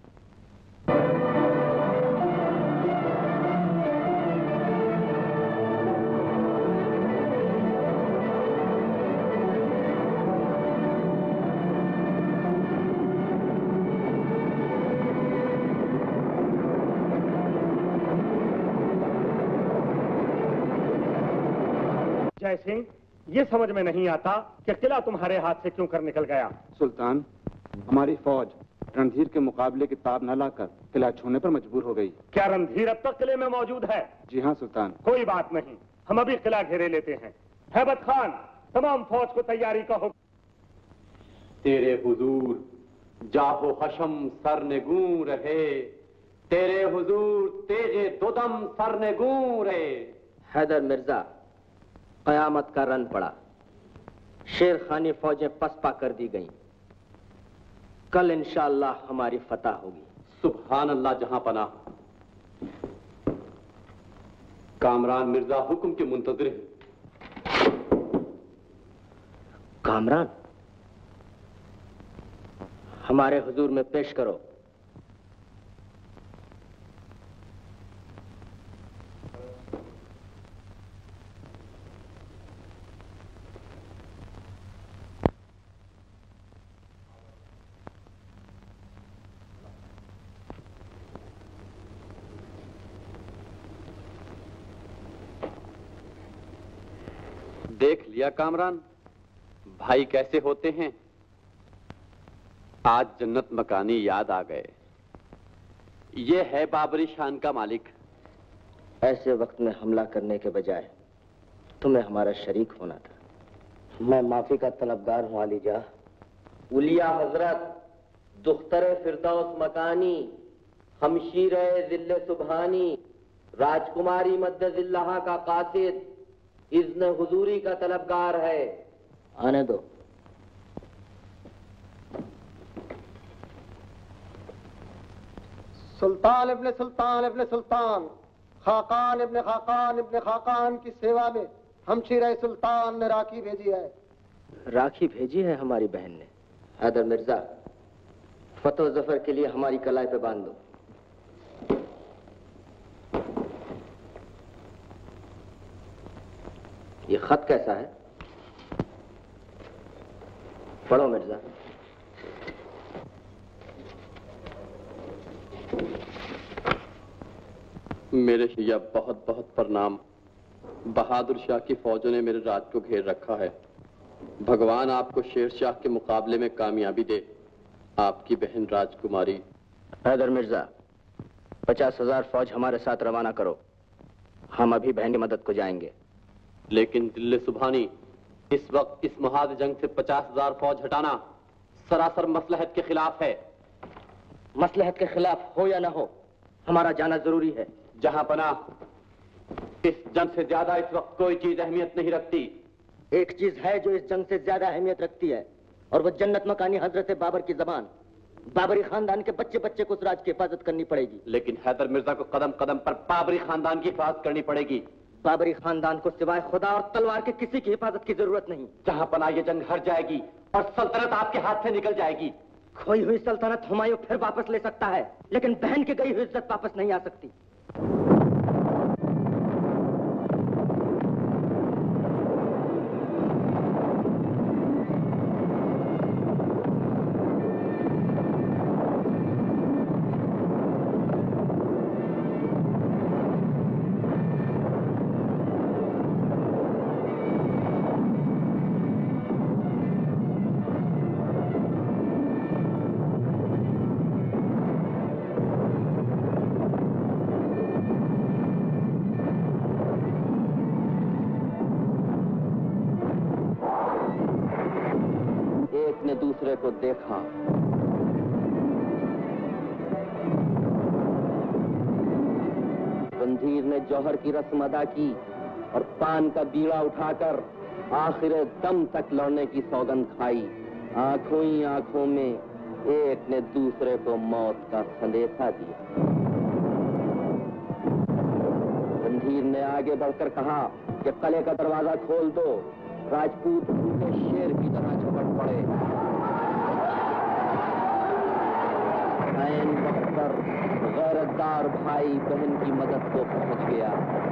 जय सिंह, ये समझ में नहीं आता कि किला तुम्हारे हाथ से क्यों कर निकल गया। सुल्तान, हमारी फौज रणधीर के मुकाबले की ताब न लाकर किला छोड़ने पर मजबूर हो गई। क्या रणधीर अब तक किले में मौजूद है? जी हाँ सुल्तान। कोई बात नहीं, हम अभी किला घेरे लेते हैं। हैबत खान, तमाम फौज को तैयारी का हुक्म। तेरे हुजूर जाहो हशम सरनेगूं रहे, तेरे हुजूर तेजे दोदम सरनेगूं रहे। हैदर मिर्जा, कयामत का रन पड़ा, शेर खानी फौजें पसपा कर दी गईं। कल इंशाअल्लाह हमारी फतह होगी। सुभान अल्लाह जहां पनाह। कामरान मिर्जा हुक्म के मुंतजिर है। कामरान, हमारे हुजूर में पेश करो। देख लिया कामरान, भाई कैसे होते हैं। आज जन्नत मकानी याद आ गए। ये है बाबरी शान का मालिक। ऐसे वक्त में हमला करने के बजाय तुम्हें हमारा शरीक होना था। मैं माफी का तलबगार हूं आलीजा। उलिया हजरत, दुख्तर फिरदौस मकानी, हमशीर जिल्ले सुबहानी, राजकुमारी मद्दजिल्लाह का कासिद, इज़्न हुजूरी का तलबगार है। आने दो। सुल्तान इब्ने सुल्तान इब्ने सुल्तान, खाकान इब्ने खाकान इब्ने खाकान की सेवा में हमशीर सुल्तान ने राखी भेजी है। राखी भेजी है हमारी बहन ने। हैदर मिर्जा, फतो जफर के लिए हमारी कलाई पे बांध दो। ये खत कैसा है? पढ़ो मिर्जा। मेरे शिया बहुत बहुत प्रणाम। बहादुर शाह की फौजों ने मेरे राज को घेर रखा है। भगवान आपको शेर शाह के मुकाबले में कामयाबी दे। आपकी बहन राजकुमारी। हैदर मिर्जा, पचास हजार फौज हमारे साथ रवाना करो। हम अभी बहन की मदद को जाएंगे। लेकिन दिल्ली सुभानी, इस वक्त इस महाद जंग से पचास हजार फौज हटाना सरासर मसलहत के खिलाफ है। मसलहत के खिलाफ हो या ना हो, हमारा जाना जरूरी है। जहां पना, इस जंग से ज्यादा इस वक्त कोई चीज अहमियत नहीं रखती। एक चीज है जो इस जंग से ज्यादा अहमियत रखती है, और वो जन्नत मकानी हजरत बाबर की जबान। बाबरी खानदान के बच्चे बच्चे को उस राज की हिफाजत करनी पड़ेगी। लेकिन हैदर मिर्जा को कदम कदम पर बाबरी खानदान की हिफाजत करनी पड़ेगी। बाबरी खानदान को सिवाय खुदा और तलवार के किसी की हिफाजत की जरूरत नहीं। जहां पना ये जंग हार जाएगी और सल्तनत आपके हाथ से निकल जाएगी। खोई हुई सल्तनत हुमायूं फिर वापस ले सकता है, लेकिन बहन की गई हुई इज्जत वापस नहीं आ सकती। दूसरे को देखा, रणधीर ने जौहर की रस्म अदा की और पान का बीड़ा उठाकर आखिर दम तक लड़ने की सौगंध खाई। आंखों ही आंखों में एक ने दूसरे को मौत का संदेशा दिया। रणधीर ने आगे बढ़कर कहा कि किले का दरवाजा खोल दो। राजपूत भूखे शेर की तरह झपट पड़े। ऐन वक्त पर गैरतदार भाई बहन की मदद को पहुंच गया।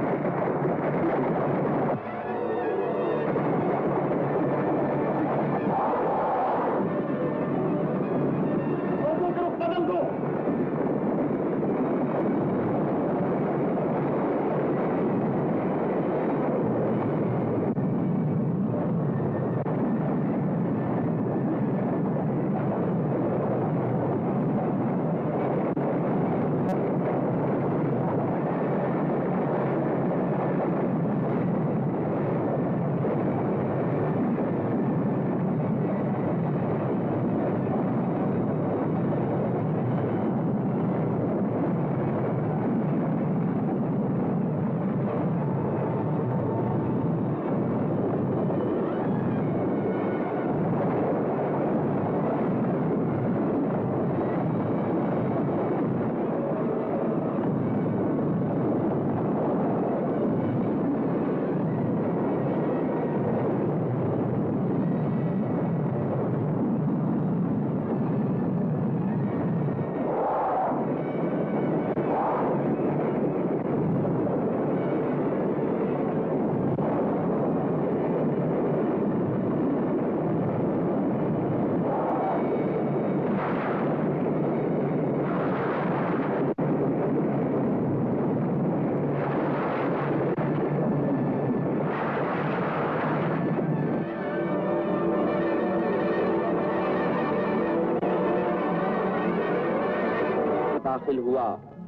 दाखिल हुआ।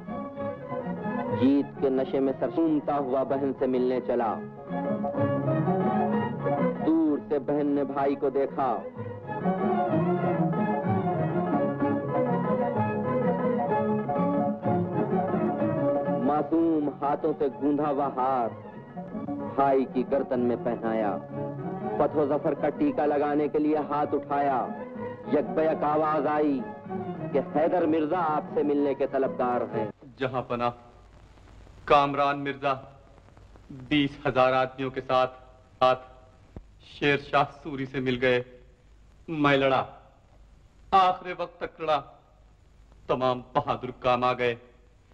जीत के नशे में सरसूमता हुआ बहन से मिलने चला। दूर से बहन ने भाई को देखा। मासूम हाथों से गूंधा हुआ हार भाई की गर्दन में पहनाया। फतहो जफर का टीका लगाने के लिए हाथ उठाया। यकबयक आवाज आई कि हैदर मिर्जा आपसे मिलने के तलबगार हैं। जहां पना कामरान मिर्जा बीस हजार आदमियों के साथ साथ शेर शाह सूरी से मिल गए। मैं लड़ा, आखिरी वक्त तक लड़ा। तमाम बहादुर काम आ गए।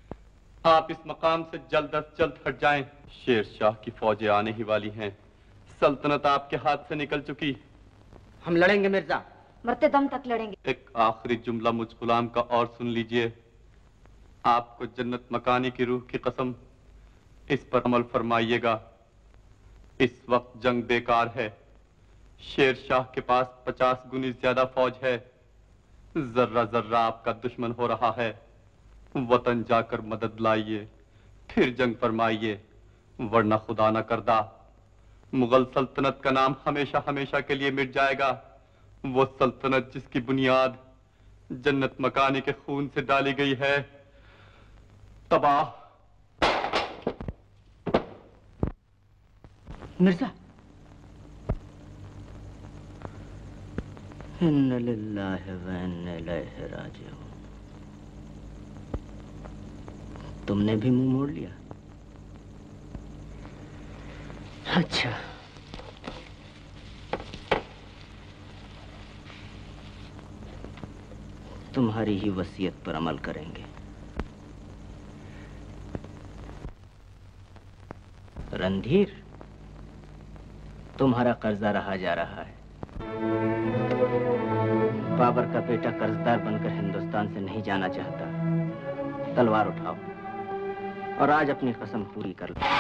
आप इस मकाम से जल्द अज जल्द हट जाएं। शेर शाह की फौजें आने ही वाली हैं। सल्तनत आपके हाथ से निकल चुकी। हम लड़ेंगे मिर्जा, मरते दम तक लड़ेंगे। एक आखिरी जुमला मुझ गुलाम का और सुन लीजिए। आपको जन्नत मकानी की रूह की कसम, इस पर अमल फरमाइएगा। इस वक्त जंग बेकार है। शेर शाह के पास पचास गुनी ज्यादा फौज है। जर्रा जर्रा आपका दुश्मन हो रहा है। वतन जाकर मदद लाइए, फिर जंग फरमाइए, वरना खुदा न करदा मुगल सल्तनत का नाम हमेशा हमेशा के लिए मिट जाएगा। वो सल्तनत जिसकी बुनियाद जन्नत मकानी के खून से डाली गई है, तबाह। मिर्जा, इन्ना लिल्लाहि व इन्ना इलैहि राजिऊन। तुमने भी मुंह मोड़ लिया? अच्छा, तुम्हारी ही वसीयत पर अमल करेंगे। रणधीर, तुम्हारा कर्जा रहा जा रहा है। बाबर का बेटा कर्जदार बनकर हिंदुस्तान से नहीं जाना चाहता। तलवार उठाओ और आज अपनी कसम पूरी कर लो।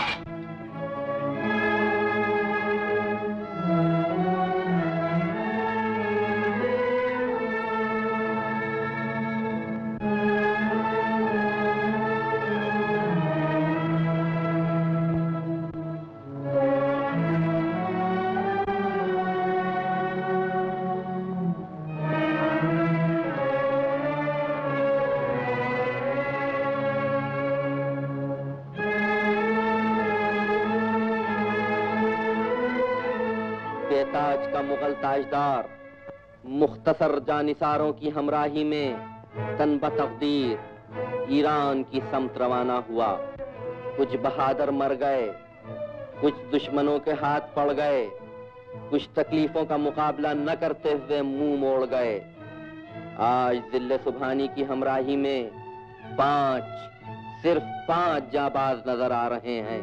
बेताज का मुगल ताजदार मुख्तसर जानिसारों की हमराही में तन बतकदीर ईरान की समत रवाना हुआ। कुछ बहादुर मर गए, कुछ दुश्मनों के हाथ पड़ गए, कुछ तकलीफों का मुकाबला न करते हुए मुंह मोड़ गए। आज जिल्ले सुभानी की हमराही में पांच, सिर्फ पांच जाबाज नजर आ रहे हैं।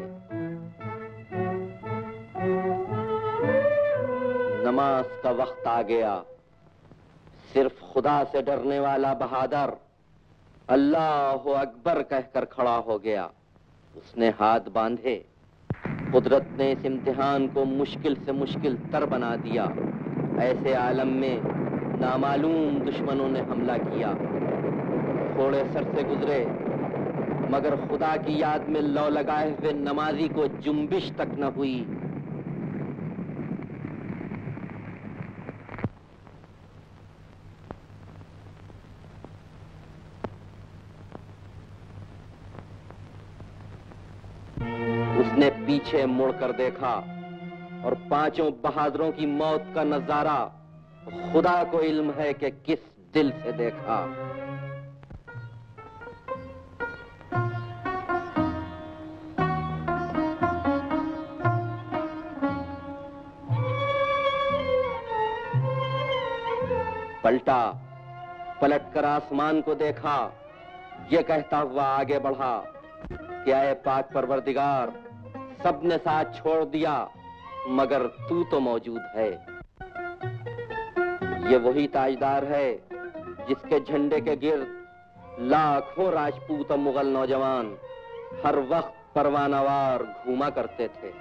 नमाज का वक्त आ गया। सिर्फ खुदा से डरने वाला बहादुर अल्लाह अकबर कहकर खड़ा हो गया। उसने हाथ बांधे। कुदरत ने इस इम्तिहान को मुश्किल से मुश्किल तर बना दिया। ऐसे आलम में नामालूम दुश्मनों ने हमला किया। थोड़े सर से गुजरे, मगर खुदा की याद में लौ लगाए हुए नमाजी को जुम्बिश तक न हुई। उसने पीछे मुड़कर देखा और पांचों बहादुरों की मौत का नजारा खुदा को इल्म है कि किस दिल से देखा। पलटा, पलटकर आसमान को देखा, ये कहता हुआ आगे बढ़ा, क्या है पाक परवरदिगार, सबने साथ छोड़ दिया मगर तू तो मौजूद है। ये वही ताजदार है जिसके झंडे के गिर्द लाखों राजपूत और मुगल नौजवान हर वक्त परवानावार घूमा करते थे।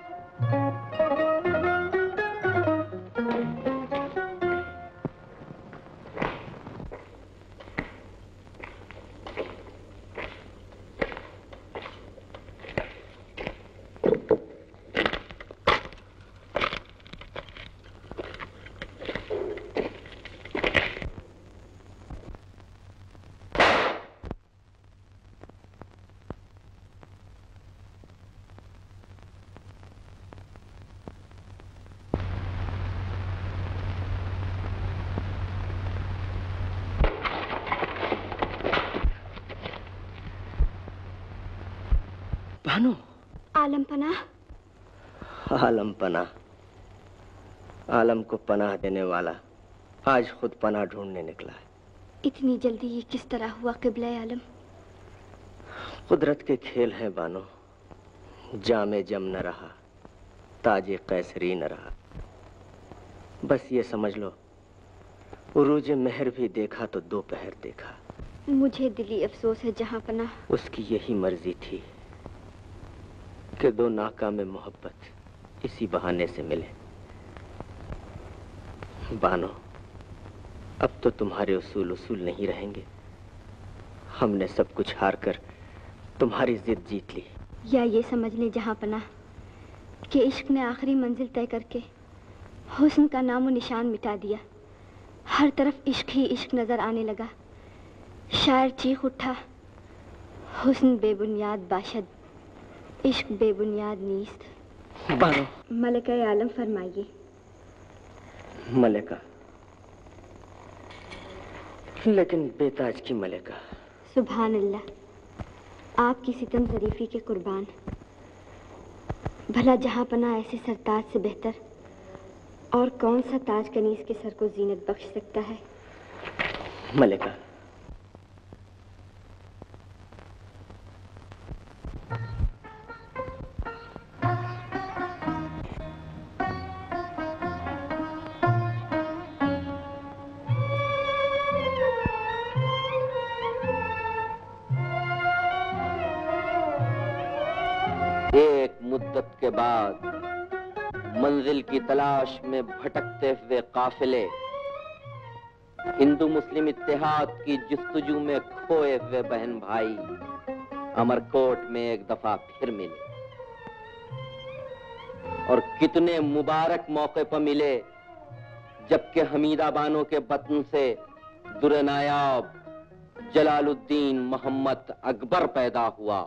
भानु, आलम पनाह। आलम पनाह, आलम को पनाह देने वाला आज खुद पनाह ढूंढने निकला है। इतनी जल्दी ये किस तरह हुआ क़िबला आलम? कुदरत के खेल हैं बानो। जामे जम न रहा, ताजे कैसरी न रहा। बस ये समझ लो, उरूज मेहर भी देखा तो दोपहर देखा। मुझे दिली अफसोस है जहां पनाह, उसकी यही मर्जी थी कि दो नाकाम मोहब्बत इसी बहाने से मिले। बानो, अब तो तुम्हारे उसूल उसूल नहीं रहेंगे। हमने सब कुछ हार कर तुम्हारी जिद जीत ली। या ये समझ ले जहां पनाह कि इश्क ने आखिरी मंजिल तय करके हुस्न का नामो निशान मिटा दिया। हर तरफ इश्क ही इश्क नजर आने लगा। शायर चीख उठा, हुस्न बेबुनियाद बाशद, इश्क बेबुनियाद नीस्त। बानो। मलिका आलम फरमाइए। मलिका, लेकिन बेताज की मलिका। सुभान अल्लाह, आपकी सितम जरीफी के कुर्बान। भला जहां पना ऐसे सरताज से बेहतर और कौन सा ताज कनीज के सर को जीनत बख्श सकता है। मलिका, एक मुद्दत के बाद मंजिल की तलाश में भटकते हुए काफिले हिंदू मुस्लिम इत्तेहाद की जस्तजू में खोए हुए बहन भाई अमरकोट में एक दफा फिर मिले। और कितने मुबारक मौके पर मिले जबकि हमीदा बानो के बतन से दुर नायाब जलालुद्दीन मोहम्मद अकबर पैदा हुआ।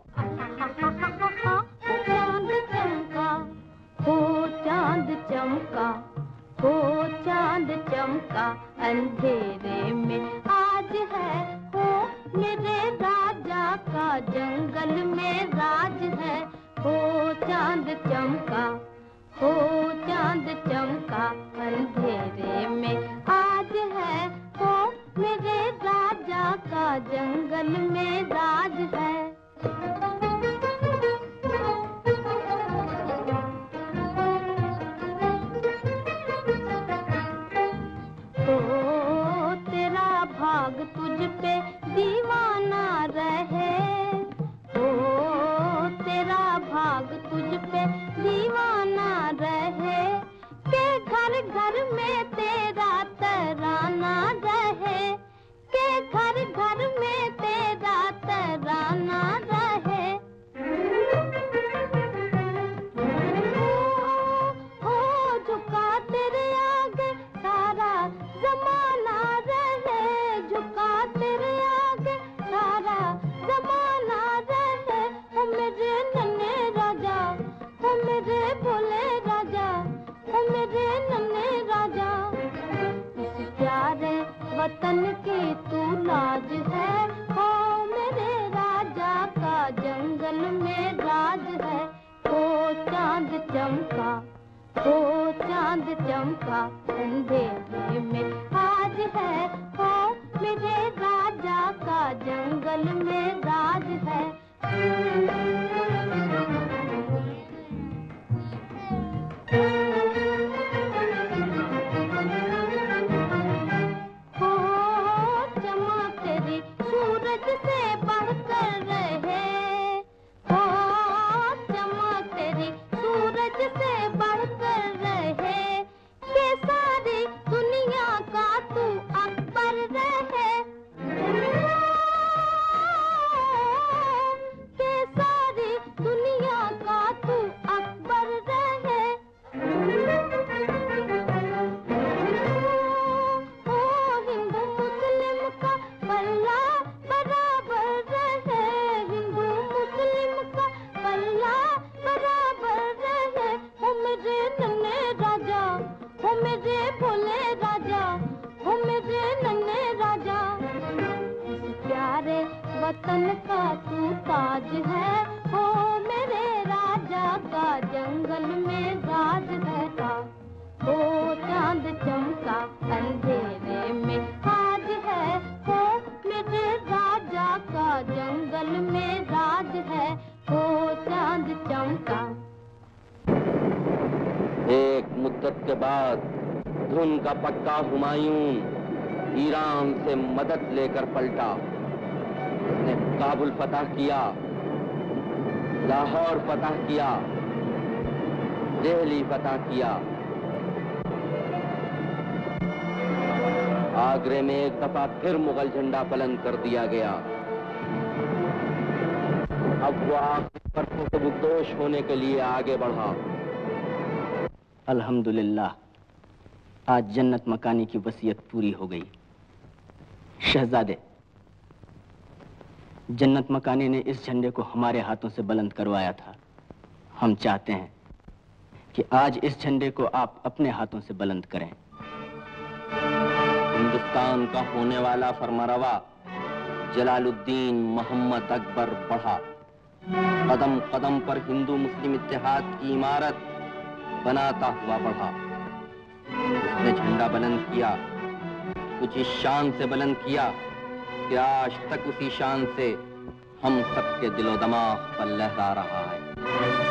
चांद चमका हो चांद चमका हो चांद चमका अंधेरे में आज है हो मेरे राजा का जंगल में राज है। हो चांद चमका हो चांद चमका अंधेरे में आज है हो मेरे राजा का जंगल में राज है। भाग तुझ पे दीवाना रहे ओ तेरा भाग तुझ पे दीवाना रहे के घर घर में तेरा तराना रहे के घर घर में तेरा तराना रहे। हो झुका तेरे आगे सारा जमाना रहे झुका तेरे आगे सारा जमाना रहे। हो मेरे नन्हे राजा हो मेरे भोले राजा हो मेरे नन्हे राजा इस प्यारे वतन की तू लाज है। हो मेरे राजा का जंगल में राज है। हो चांद चमका हो चांद चमका अंधेरे में आज है हो मेरे राजा का जंगल में राज है। हो चमक तेरी सूरज से बढ़कर रहे हो चमक तेरी सूरज से बढ़कर रहे के सारी दुनिया का तू अकबर रहे के सारी दुनिया का तू अकबर रहे। हो हिंदू मुस्लिम का पल्ला बराबर रहे हिंदू मुस्लिम का पल्ला बराबर रहे। हो मेरे नन्हे राजा हो मेरे भोले राजा हो मेरे नन्हे राजा इस प्यारे वतन का तू ताज है। हो मेरे राजा का जंगल में राज है। हो चांद चमका अंधेरे में आज है हो मेरे राजा का जंगल में राज है। हो चांद चमका के बाद धुन का पक्का हुमायूं ईरान से मदद लेकर पलटा। उसने काबुल फतह किया, लाहौर फतह किया, दिल्ली फतह किया, आगरे में एक दफा फिर मुगल झंडा बुलंद कर दिया गया। अब वो आखिरी पर खुशबुदोश होने के लिए आगे बढ़ा। अल्हम्दुलिल्लाह, आज जन्नत मकानी की वसीयत पूरी हो गई। शहजादे, जन्नत मकानी ने इस झंडे को हमारे हाथों से बुलंद करवाया था। हम चाहते हैं कि आज इस झंडे को आप अपने हाथों से बुलंद करें। हिंदुस्तान का होने वाला फरमारवा जलालुद्दीन मोहम्मद अकबर बढ़ा। कदम कदम पर हिंदू मुस्लिम इत्तेहाद की इमारत बनाता हुआ बढ़ा। उसने झंडा बुलंद किया, कुछ इस शान से बुलंद किया कि आज तक उसी शान से हम सबके दिलो दिमाग पर लहरा रहा है।